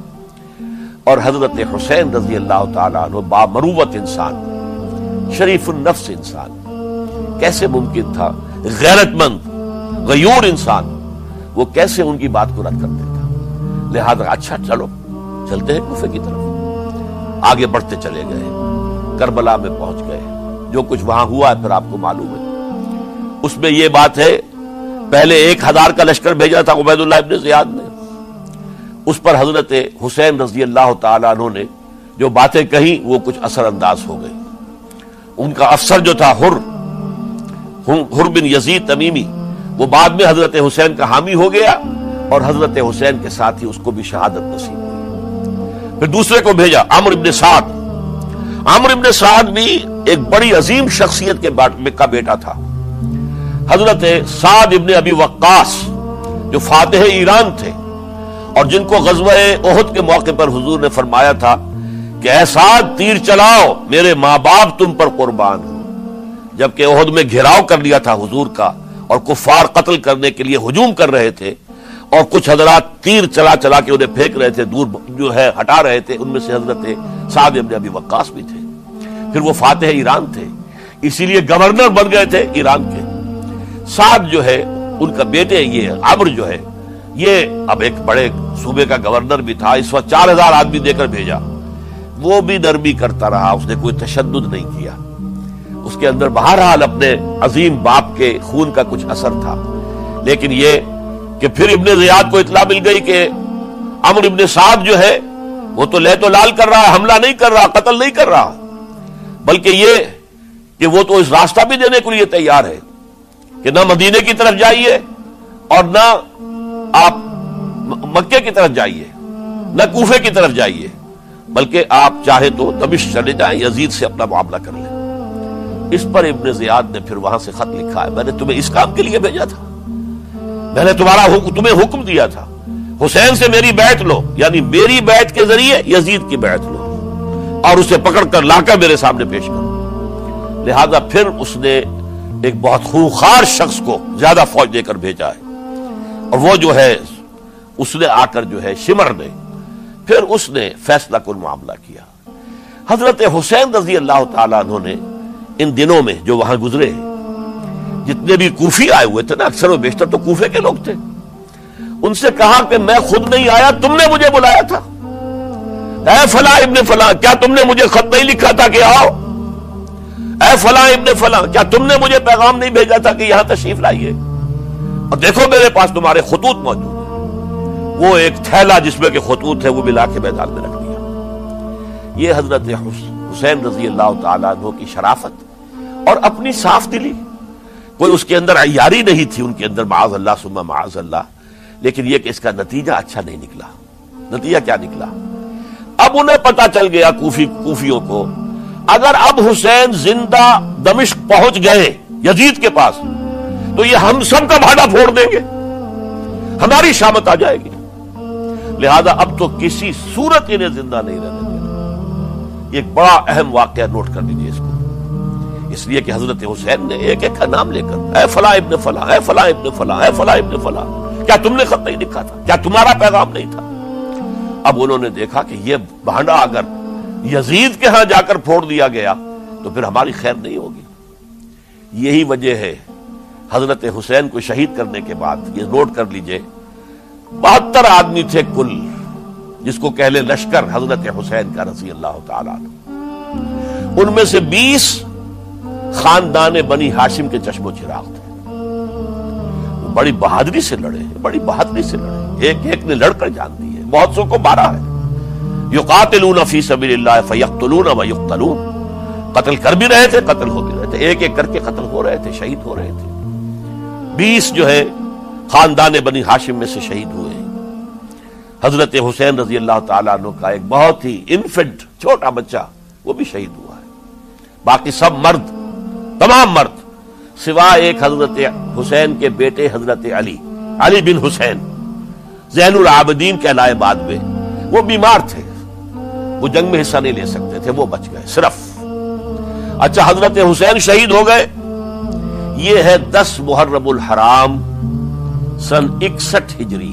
اور حضرت حسین رضی اللہ تعالیٰ عنہ بامروت انسان، شریف النفس انسان، کیسے ممکن تھا غیرت مند غیور انسان وہ کیسے ان کی بات کو رد کر دیتا؟ لہذا اچھا چلو چلتے ہیں کوفے کی طرف۔ آگے بڑھتے چلے گئے، کربلا میں پہنچ گئے، جو کچھ وہاں ہوا ہے پھر آپ کو معلوم ہے۔ اس میں یہ بات ہے پہلے ایک ہزار کا لشکر بھیجا تھا عبید اللہ ابن زیاد نے، اس پر حضرت حسین رضی اللہ تعالیٰ عنہ نے جو باتیں کہیں وہ کچھ اثر انداز ہو گئی۔ ان کا افسر جو تھا حر حر بن یزید تمیمی، وہ بعد میں حضرت حسین کا حامی ہو گیا اور حضرت حسین کے ساتھ ہی اس کو بھی شہادت نصیب ہوئی۔ پھر دوسرے کو بھیجا عمرو بن سعد، عمرو بن سعد بھی ایک بڑی عظیم شخصیت کے کا بیٹا تھا، حضرت سعد ابن ابی وقاص جو فاتح ایران تھے اور جن کو غزوہ احد کے موقع پر حضور نے فرمایا تھا کہ اے سعد تیر چلاؤ میرے ماں باپ تم پر قربان ہوں، جبکہ احد میں گھیراؤ کر لیا تھا حضور کا اور کفار قتل کرنے کے لیے ہجوم کر رہے تھے، اور کچھ حضرات تیر چلا چلا کے انہیں پھینک رہے تھے، دور جو ہے ہٹا رہے تھے، ان میں سے حضرت سعد ابن ابی وقاص بھی تھے۔ پھر وہ فاتح ایران تھے، اسی لیے گورنر بن گئے تھے ایران کے۔ سعد جو ہے ان کا بیٹے، یہ عمرو جو ہے یہ اب ایک بڑے صوبے کا گورنر بھی تھا، اس وقت چار ہزار آدمی دے کر بھیجا، وہ بھی نرمی کرتا رہا، اس نے کوئی تشدد نہیں کیا، اس کے اندر بہرحال اپنے عظیم باپ کے خون کا کچھ اثر تھا۔ لیکن یہ کہ پھر ابن زیاد کو اطلاع مل گئی کہ عمرو ابن سعد جو ہے وہ تو لے تو لال کر رہا ہے، حملہ نہیں کر رہا، قتل نہیں کر رہا، بلکہ یہ کہ وہ تو اس راستہ بھی دینے کے لیے تیار ہے کہ نہ مدینے کی طرف جائیے اور نہ آپ مکے کی طرف جائیے، نہ کوفے کی طرف جائیے، بلکہ آپ چاہے تو دمشق چلے جائیں، یزید سے اپنا معاملہ کر لیں۔ اس پر ابن زیاد نے پھر وہاں سے خط لکھا ہے، میں نے تمہیں اس کام کے لیے بھیجا تھا، میں نے تمہارا تمہیں حکم دیا تھا حسین سے میری بیعت لو، یعنی میری بیعت کے ذریعے یزید کی بیعت لو اور اسے پکڑ کر لا کر میرے سامنے پیش کرو۔ لہذا پھر اس نے ایک بہت خونخوار شخص کو زیادہ فوج دے کر بھیجا ہے، اور وہ جو ہے اس نے آ کر جو ہے شمر نے پھر اس نے فیصلہ کن معاملہ کیا۔ حضرت حسین رضی اللہ تعالیٰ عنہ نے ان دنوں میں جو وہاں گزرے جتنے بھی کوفی آئے ہوئے تھے نا، اکثر و بیشتر تو کوفے کے لوگ تھے، ان سے کہا کہ میں خود نہیں آیا، تم نے مجھے بلایا تھا، اے فلاں ابن فلاں کیا تم نے مجھے خط نہیں لکھا تھا کہ آؤ؟ اے فلاں ابن فلاں کیا تم نے مجھے پیغام نہیں بھیجا تھا کہ یہاں تشریف لائیے؟ اور دیکھو میرے پاس تمہارے خطوط موجود ہیں۔ وہ ایک تھیلا جس میں کہ خطوط ہے وہ ملا کے میدان میں رکھ دیا۔ یہ حضرت حسین رضی اللہ تعالیٰ عنہ کی شرافت اور اپنی صاف دلی، کوئی اس کے اندر عیاری نہیں تھی ان کے اندر، معاذ اللہ ثم معاذ اللہ، لیکن یہ کہ اس کا نتیجہ اچھا نہیں نکلا۔ نتیجہ کیا نکلا؟ اب انہیں پتا چل گیا کوفی کوفیوں کو اگر اب حسین زندہ دمشق پہنچ گئے یزید کے پاس تو یہ ہم سب کا بھاڑا پھوڑ دیں گے، ہماری شامت آ جائے گی، لہذا اب تو کسی صورت انہیں زندہ نہیں رہنے دینا۔ یہ ایک بڑا اہم واقعہ نوٹ کر لیجیے اس کو، اس لیے کہ حضرت حسین نے ایک ایک کا نام لے کر اے فلاں ابن فلاں، اے فلاں ابن فلاں، اے فلاں ابن فلاں، کیا تم نے خط نہیں لکھا تھا؟ کیا تمہارا پیغام نہیں تھا؟ اب انہوں نے دیکھا کہ یہ بھانڈا اگر یزید کے ہاں جا کر پھوڑ دیا گیا تو پھر ہماری خیر نہیں ہوگی۔ یہی وجہ ہے حضرت حسین کو شہید کرنے کے بعد، یہ نوٹ کر لیجئے، بہتر آدمی تھے کل، جس کو کہلے لشکر حضرت حسین کا رضی اللہ تعالیٰ عنہ، ان میں سے بیس خاندان بنی ہاشم کے چشم و چراغ تھے۔ وہ بڑی بہادری سے لڑے، بڑی بہادری سے لڑے، ایک ایک نے لڑ کر جان دی ہے، بہت سو کو مارا ہے۔ یقاتلون فی سبیل اللہ فیقتلون ویقتلون، قتل کر بھی رہے تھے، قتل ہو بھی رہے تھے، ایک ایک کر کے قتل ہو رہے تھے، شہید ہو رہے تھے۔ بیس جو ہے خاندان بنی ہاشم میں سے شہید ہوئے ہیں۔ حضرت حسین رضی اللہ تعالیٰ عنہ کا ایک بہت ہی انفنٹ چھوٹا بچہ وہ بھی شہید ہوا ہے۔ باقی سب مرد، تمام مرد، سوائے ایک حضرت حسین کے بیٹے حضرت علی علی بن حسین زین العابدین کہلائے بعد میں، وہ بیمار تھے، وہ جنگ میں حصہ نہیں لے سکتے تھے، وہ بچ گئے صرف۔ اچھا، حضرت حسین شہید ہو گئے، یہ ہے دس محرم الحرام سن اکسٹھ ہجری۔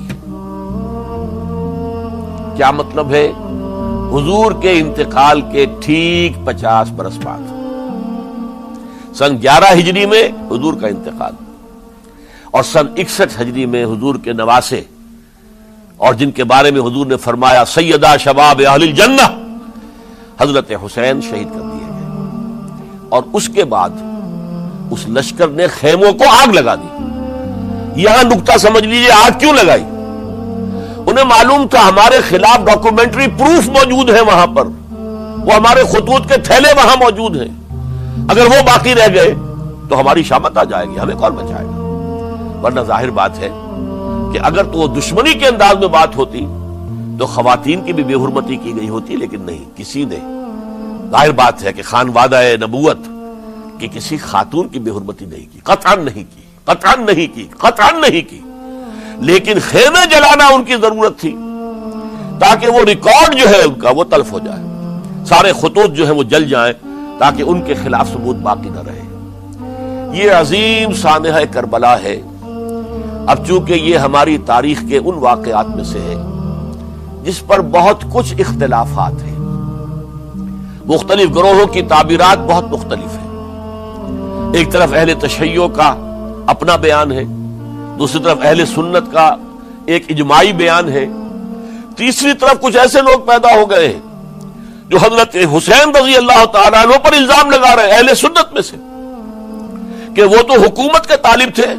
کیا مطلب ہے؟ حضور کے انتقال کے ٹھیک پچاس برس بعد، سن گیارہ ہجری میں حضور کا انتقال، اور سن اکسٹھ ہجری میں حضور کے نواسے، اور جن کے بارے میں حضور نے فرمایا سیدہ شباب اہل الجنہ، حضرت حسین شہید کر دیے گئے۔ اور اس کے بعد اس لشکر نے خیموں کو آگ لگا دی۔ یہاں نکتہ سمجھ لیجئے، آگ کیوں لگائی؟ انہیں معلوم تھا ہمارے خلاف ڈاکومنٹری پروف موجود ہے وہاں پر، وہ ہمارے خطوط کے تھیلے وہاں موجود ہیں، اگر وہ باقی رہ گئے تو ہماری شامت آ جائے گی، ہمیں کون بچائے گا؟ ورنہ ظاہر بات ہے کہ اگر تو وہ دشمنی کے انداز میں بات ہوتی تو خواتین کی بھی بے حرمتی کی گئی ہوتی، لیکن نہیں، کسی نے، ظاہر بات ہے کہ خانوادہ نبوت کی کسی خاتون کی بے حرمتی نہیں کی، قطعاً نہیں کی، قطعاً نہیں کی، قطعاً نہیں کی، لیکن خیمے جلانا ان کی ضرورت تھی تاکہ وہ ریکارڈ جو ہے ان کا وہ تلف ہو جائے، سارے خطوط جو ہیں وہ جل جائیں تاکہ ان کے خلاف ثبوت باقی نہ رہے۔ یہ عظیم سانحہ کربلا ہے۔ اب چونکہ یہ ہماری تاریخ کے ان واقعات میں سے ہے جس پر بہت کچھ اختلافات ہیں، مختلف گروہوں کی تعبیرات بہت مختلف ہیں۔ ایک طرف اہل تشیع کا اپنا بیان ہے، دوسری طرف اہل سنت کا ایک اجماعی بیان ہے، تیسری طرف کچھ ایسے لوگ پیدا ہو گئے ہیں جو حضرت حسین رضی اللہ تعالیٰ عنہ پر الزام لگا رہے ہیں اہل سنت میں سے کہ وہ تو حکومت کے طالب تھے،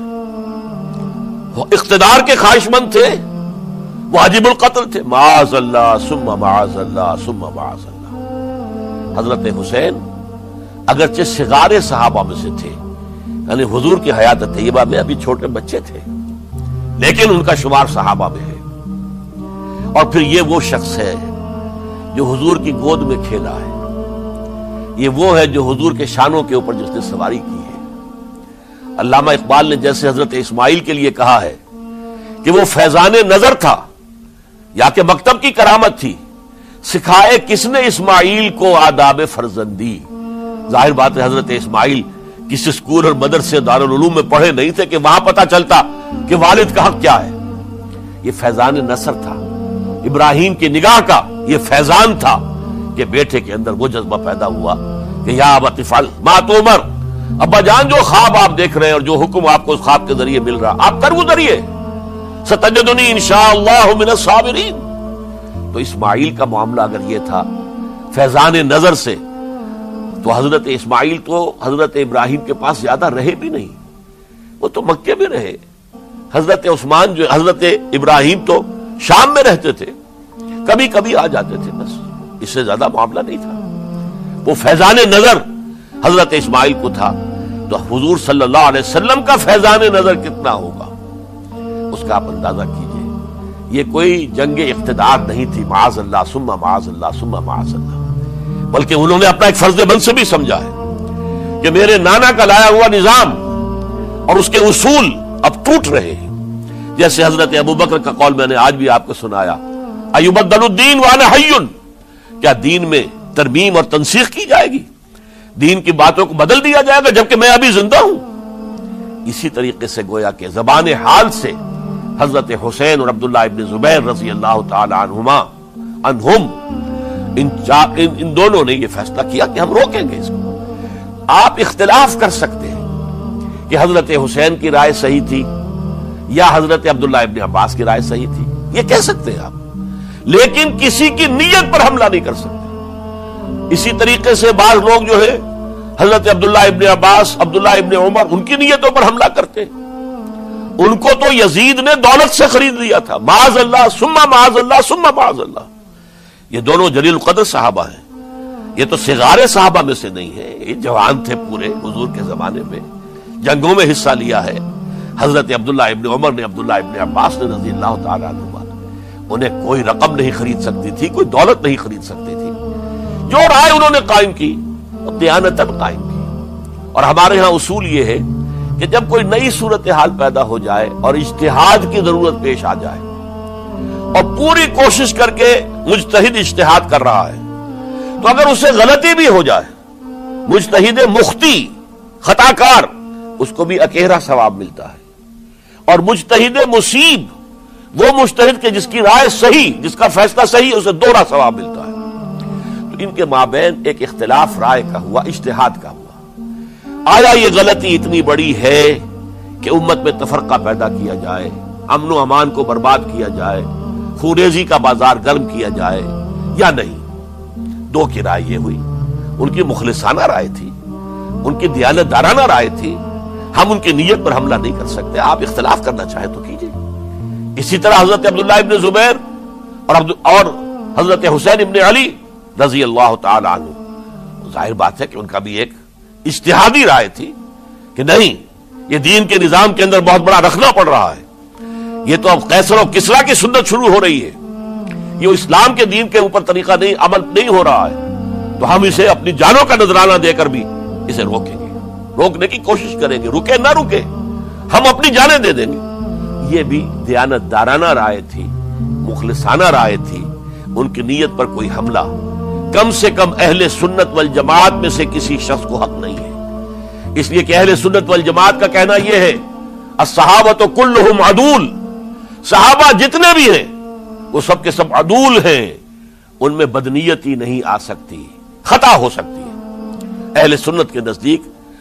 اقتدار کے خواہش مند تھے، واجب القتل تھے۔ معاذ اللہ ثم معاذ اللہ ثم معاذ اللہ۔ حضرت حسین اگرچہ صغار صحابہ میں سے تھے، یعنی حضور کی حیات طیبہ میں ابھی چھوٹے بچے تھے، لیکن ان کا شمار صحابہ میں ہے۔ اور پھر یہ وہ شخص ہے جو حضور کی گود میں کھیلا ہے، یہ وہ ہے جو حضور کے شانوں کے اوپر جس نے سواری کی ہے۔ علامہ اقبال نے جیسے حضرت اسماعیل کے لیے کہا ہے کہ وہ فیضان نظر تھا یا کہ مکتب کی کرامت تھی، سکھائے کس نے اسماعیل کو آداب فرزندی۔ ظاہر بات ہے حضرت اسماعیل کسی اسکول اور مدرسے دارالعلوم میں پڑھے نہیں تھے کہ وہاں پتہ چلتا کہ والد کا حق کیا ہے۔ یہ فیضان نصر تھا، ابراہیم کی نگاہ کا یہ فیضان تھا کہ بیٹے کے اندر وہ جذبہ پیدا ہوا کہ یا ابت افعل ما تؤمر، ابا جان جو خواب آپ دیکھ رہے ہیں اور جو حکم آپ کو اس خواب کے ذریعے مل رہا آپ کر گزریے، ستجدنی انشاءاللہ من الصابرین۔ تو اسماعیل کا معاملہ اگر یہ تھا فیضان نظر سے، تو حضرت اسماعیل تو حضرت ابراہیم کے پاس زیادہ رہے بھی نہیں، وہ تو مکے میں رہے۔ حضرت عثمان جو حضرت ابراہیم تو شام میں رہتے تھے، کبھی کبھی آ جاتے تھے، بس اس سے زیادہ معاملہ نہیں تھا۔ وہ فیضان نظر حضرت اسماعیل کو تھا، تو حضور صلی اللہ علیہ وسلم کا فیضان نظر کتنا ہوگا اس کا آپ اندازہ کیجئے۔ یہ کوئی جنگ اقتدار نہیں تھی، معاذ اللہ ثم معاذ اللہ ثم معاذ اللہ، بلکہ انہوں نے اپنا ایک فرض منصبی سمجھا ہے کہ میرے نانا کا لایا ہوا نظام اور اس کے اصول اب ٹوٹ رہے ہیں۔ جیسے حضرت ابو بکر کا قول میں نے آج بھی آپ کو سنایا، ایبدل الدین وانا حی، کیا دین میں ترمیم اور تنسیخ کی جائے گی، دین کی باتوں کو بدل دیا جائے گا جبکہ میں ابھی زندہ ہوں؟ اسی طریقے سے گویا کہ زبان حال سے حضرت حسین اور عبداللہ ابن زبیر رضی اللہ تعالی عنہما عنہم ان, ان, ان دونوں نے یہ فیصلہ کیا کہ ہم روکیں گے اس کو۔ آپ اختلاف کر سکتے ہیں کہ حضرت حسین کی رائے صحیح تھی یا حضرت عبداللہ ابن عباس کی رائے صحیح تھی، یہ کہہ سکتے ہیں آپ، لیکن کسی کی نیت پر حملہ نہیں کر سکتے۔ اسی طریقے سے بعض لوگ جو ہے حضرت عبداللہ ابن عباس، عبداللہ ابن عمر، ان کی نیتوں پر حملہ کرتے، ان کو تو یزید نے دولت سے خرید لیا تھا، معاذ اللہ ثم معاذ اللہ ثم معاذ اللہ۔ یہ دونوں جلیل القدر صحابہ ہیں، یہ تو صغار صحابہ میں سے نہیں ہے، یہ جوان تھے پورے حضور کے زمانے میں، جنگوں میں حصہ لیا ہے۔ حضرت عبداللہ ابن عمر نے، عبداللہ ابن عباس نے رضی اللہ تعالیٰ عنہما، انہیں کوئی رقم نہیں خرید سکتی تھی، کوئی دولت نہیں خرید سکتی تھی، جو رائے انہوں نے قائم کی دیانتاً قائم کی۔ اور ہمارے ہاں اصول یہ ہے کہ جب کوئی نئی صورتحال پیدا ہو جائے اور اجتہاد کی ضرورت پیش آ جائے اور پوری کوشش کر کے مجتہد اجتہاد کر رہا ہے، تو اگر اسے غلطی بھی ہو جائے، مجتہد مختی خطا کار، اس کو بھی اکیرا ثواب ملتا ہے، اور مجتہد مصیب وہ مجتہد کے جس کی رائے صحیح، جس کا فیصلہ صحیح، اسے دوہرا ثواب ملتا ہے۔ تو ان کے مابین ایک اختلاف رائے کا ہوا، اجتہاد کا ہوا۔ آیا یہ غلطی اتنی بڑی ہے کہ امت میں تفرقہ پیدا کیا جائے، امن و امان کو برباد کیا جائے، خوریزی کا بازار گرم کیا جائے، یا نہیں؟ دو کی رائے یہ ہوئی، ان کی مخلصانہ رائے تھی، ان کی دیانت دارانہ رائے تھی، ہم ان کی نیت پر حملہ نہیں کر سکتے، آپ اختلاف کرنا چاہیں تو کیجئے۔ اسی طرح حضرت عبداللہ ابن زبیر اور عبد اور حضرت حسین ابن علی رضی اللہ تعالی عنہ، ظاہر بات ہے کہ ان کا بھی ایک اجتہادی رائے تھی کہ نہیں، یہ دین کے نظام کے اندر بہت بڑا رکھنا پڑ رہا ہے، یہ تو اب قیصر و کسریٰ کی سنت شروع ہو رہی ہے، یہ اسلام کے دین کے اوپر طریقہ نہیں، عمل نہیں ہو رہا ہے، تو ہم اسے اپنی جانوں کا نذرانہ دے کر بھی اسے روکیں گے، روکنے کی کوشش کریں گے، رکے نہ رکے ہم اپنی جانیں دے دیں گے۔ یہ بھی دیانت دارانہ رائے تھی، مخلصانہ رائے تھی، ان کی نیت پر کوئی حملہ کم سے کم اہل سنت والجماعت میں سے کسی شخص کو حق نہیں ہے، اس لیے کہ اہل سنت والجماعت کا کہنا یہ ہے الصحابۃ کلہم عدول، صحابہ جتنے بھی ہیں وہ سب کے سب عدول ہیں، ان میں بدنیتی نہیں آ سکتی، خطا ہو سکتی ہے۔ اہل سنت کے نزدیک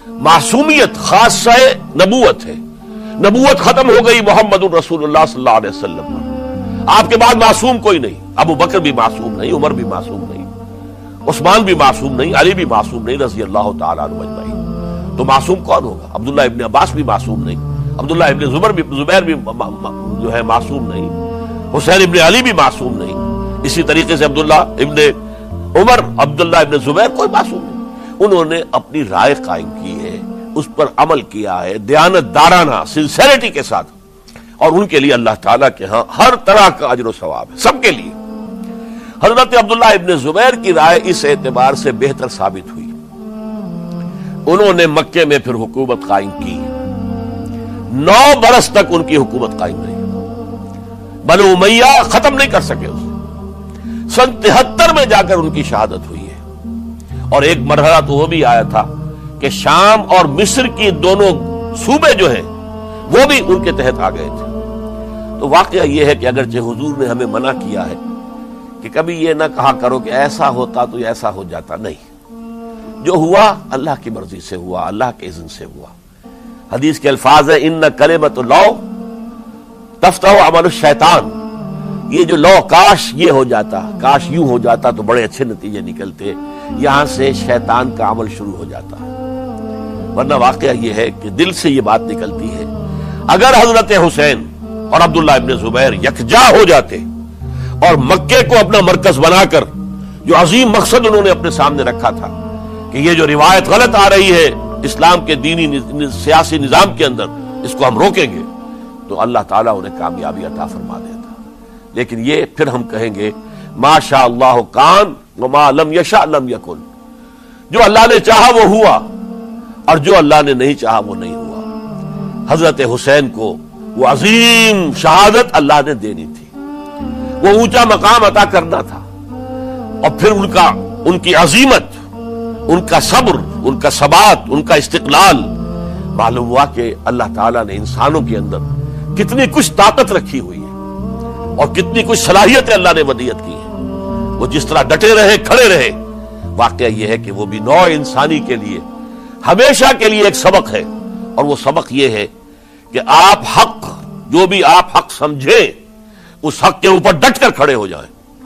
معصومیت خاصہ نبوت ہے، نبوت ختم ہو گئی محمد الرسول اللہ صلی اللہ علیہ وسلم پر، آپ کے بعد معصوم کوئی نہیں، ابو بکر بھی معصوم نہیں، عمر بھی معصوم نہیں، عثمان بھی معصوم نہیں، علی بھی معصوم نہیں رضی اللہ تعالیٰ عنہ اجمعین۔ تو معصوم کون ہوگا؟ عبداللہ ابن عباس بھی معصوم نہیں، عبداللہ ابن زبیر بھی زبیر بھی جو ہے معصوم نہیں، حسین ابن علی بھی معصوم نہیں، اسی طریقے سے عبداللہ ابن عمر، عبداللہ ابن زبیر، کوئی معصوم نہیں۔ انہوں نے اپنی رائے قائم کی ہے، اس پر عمل کیا ہے دیانت دارانہ سنسیریٹی کے ساتھ، اور ان کے لیے اللہ تعالیٰ کے ہاں ہر طرح کا اجر و ثواب ہے، سب کے لیے۔ حضرت عبداللہ ابن زبیر کی رائے اس اعتبار سے بہتر ثابت ہوئی، انہوں نے مکے میں پھر حکومت قائم کی، نو برس تک ان کی حکومت قائم رہی، بنو امیہ ختم نہیں کر سکے اسے، سن تہتر میں جا کر ان کی شہادت ہوئی ہے، اور ایک مرحلہ تو وہ بھی آیا تھا کہ شام اور مصر کی دونوں صوبے جو ہیں وہ بھی ان کے تحت آ گئے تھے۔ تو واقعہ یہ ہے کہ اگرچہ حضور نے ہمیں منع کیا ہے کہ کبھی یہ نہ کہا کرو کہ ایسا ہوتا تو ایسا ہو جاتا، نہیں، جو ہوا اللہ کی مرضی سے ہوا، اللہ کے اذن سے ہوا۔ حدیث کے الفاظ ہیں ان کلمۃ اللہ تفتح عمل الشیطان، یہ جو لو کاش یہ ہو جاتا، کاش یوں ہو جاتا تو بڑے اچھے نتیجے نکلتے، یہاں سے شیطان کا عمل شروع ہو جاتا ہے۔ ورنہ واقعہ یہ ہے کہ دل سے یہ بات نکلتی ہے، اگر حضرت حسین اور عبداللہ ابن زبیر یکجا ہو جاتے اور مکے کو اپنا مرکز بنا کر جو عظیم مقصد انہوں نے اپنے سامنے رکھا تھا کہ یہ جو روایت غلط آ رہی ہے اسلام کے دینی سیاسی نظام کے اندر، اس کو ہم روکیں گے، تو اللہ تعالیٰ انہیں کامیابی عطا فرما دیتا۔ لیکن یہ پھر ہم کہیں گے ما شاء اللہ کان وما لم یشاء لم یکن، جو اللہ نے چاہا وہ ہوا، اور جو اللہ نے نہیں چاہا وہ نہیں ہوا۔ حضرت حسین کو وہ عظیم شہادت اللہ نے دینی تھی، وہ اونچا مقام عطا کرنا تھا، اور پھر ان کا ان کی عظیمت، ان کا صبر، ان کا ثبات، ان کا استقلال، معلوم ہوا کہ اللہ تعالیٰ نے انسانوں کے اندر کتنی کچھ طاقت رکھی ہوئی ہے اور کتنی کچھ صلاحیتیں اللہ نے ودیعت کی ہیں۔ وہ جس طرح ڈٹے رہے، کھڑے رہے، واقعہ یہ ہے کہ وہ بھی نوع انسانی کے لیے ہمیشہ کے لیے ایک سبق ہے، اور وہ سبق یہ ہے کہ آپ حق، جو بھی آپ حق سمجھیں، اس حق کے اوپر ڈٹ کر کھڑے ہو جائیں،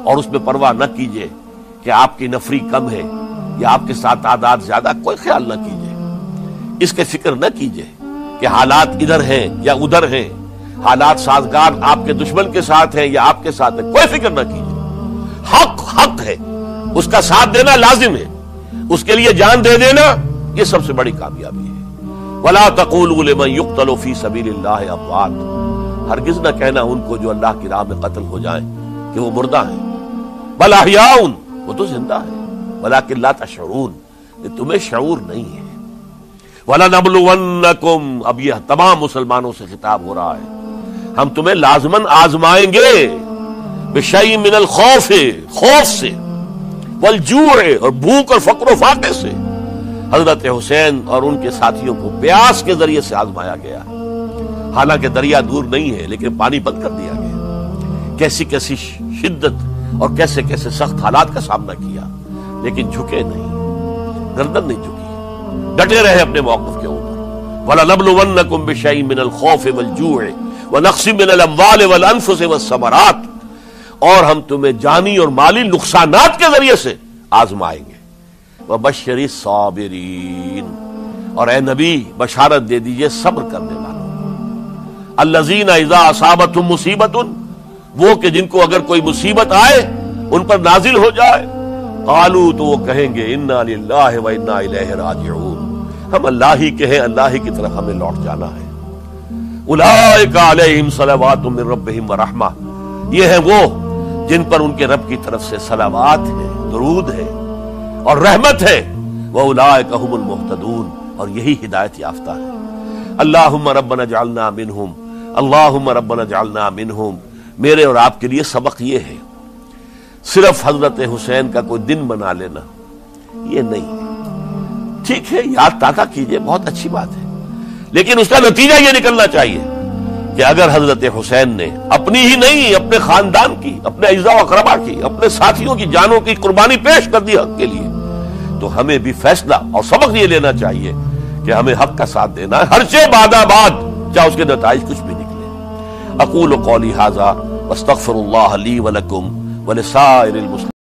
اور اس میں پرواہ نہ کیجیے کہ آپ کی نفری کم ہے یا آپ کے ساتھ تعداد زیادہ، کوئی خیال نہ کیجیے، اس کے فکر نہ کیجیے کہ حالات ادھر ہیں یا ادھر ہیں، حالات سازگار آپ کے دشمن کے ساتھ ہیں یا آپ کے ساتھ ہیں، کوئی فکر نہ کیجیے۔ حق حق ہے، اس کا ساتھ دینا لازم ہے، اس کے لیے جان دے دینا یہ سب سے بڑی کامیابی ہے۔ وَلَا تَقُولُوا لِمَن يُقْتَلُ فِي سَبِيلِ اللَّهِ أَمْوَاتٌ، ہرگز نہ کہنا ان کو جو اللہ کی راہ میں قتل ہو جائیں کہ وہ مردہ ہیں، بل احیاء، وہ تو زندہ ہے، ولیکن لا تشعرون، کہ تمہیں شعور نہیں ہے۔ وَلَنَبْلُوَنَّكُمْ، اب یہ تمام مسلمانوں سے خطاب ہو رہا ہے، ہم تمہیں لازماً آزمائیں گے، بِشَيْءٍ مِّنَ الْخَوْفِ، خوف سے، والجوع، اور بھوک اور فقر و فاقے سے۔ حضرت حسین اور ان کے ساتھیوں کو پیاس کے ذریعے سے آزمایا گیا، حالانکہ دریا دور نہیں ہے لیکن پانی بند کر دیا گیا، کیسی کیسی شدت اور کیسے کیسے سخت حالات کا سامنا کیا، لیکن جھکے نہیں، گردن نہیں جھکی، ڈٹے رہے اپنے موقف کے اوپر۔ وَلَنَبْلُوَنَّكُمْ بِشَيْءٍ مِّنَ الْخَوْفِ وَالْجُوعِ وَنَقْصٍ مِّنَ الْأَمْوَالِ وَالْأَنفُسِ وَالثَّمَرَاتِ، اور ہم تمہیں جانی اور مالی نقصانات کے ذریعے سے آزمائیں گے۔ وَبَشِّرِ الصَّابِرِينَ، اور اے نبی بشارت دے دیجئے صبر کرنے والوں، الَّذِينَ إِذَا أَصَابَتْهُمْ مُصِيبَةٌ، وہ کہ جن کو اگر کوئی مصیبت آئے، ان پر نازل ہو جائے، قالوا، تو وہ کہیں گے اِنَّا لِلَّهِ وَإِنَّا إِلَيْهِ رَاجِعُونَ، ہم اللہ ہی کے ہیں، اللہ ہی کی طرف ہمیں لوٹ جانا ہے۔ أُولَئِكَ عَلَيْهِمْ صَلَوَاتٌ مِّن رَّبِّهِمْ وَرَحْمَةٌ، یہ ہیں وہ جن پر ان کے رب کی طرف سے صلوات ہے، درود ہے اور رحمت ہے۔ وَأُولَئِكَ هُمُ الْمُهْتَدُونَ، اور یہی ہدایت یافتہ ہے۔ اللہم ربنا اجعلنا منہم، اللہم ربنا اجعلنا منہم، میرے اور آپ کے لیے سبق یہ ہے، صرف حضرت حسین کا کوئی دن منا لینا یہ نہیں، ٹھیک ہے یاد تازہ کیجئے، بہت اچھی بات ہے، لیکن اس کا نتیجہ یہ نکلنا چاہیے کہ اگر حضرت حسین نے اپنی ہی نہیں، اپنے خاندان کی، اپنے اعزاء و اقربا کی، اپنے ساتھیوں کی جانوں کی قربانی پیش کر دی حق کے لیے، تو ہمیں بھی فیصلہ اور سبق یہ لینا چاہیے کہ ہمیں حق کا ساتھ دینا ہے، ہر چے بعد آباد، چاہے اس کے نتائج کچھ بھی نکلے۔ اقول قولی ھذا واستغفر اللہ لی ولکم ولسائر المسلمین۔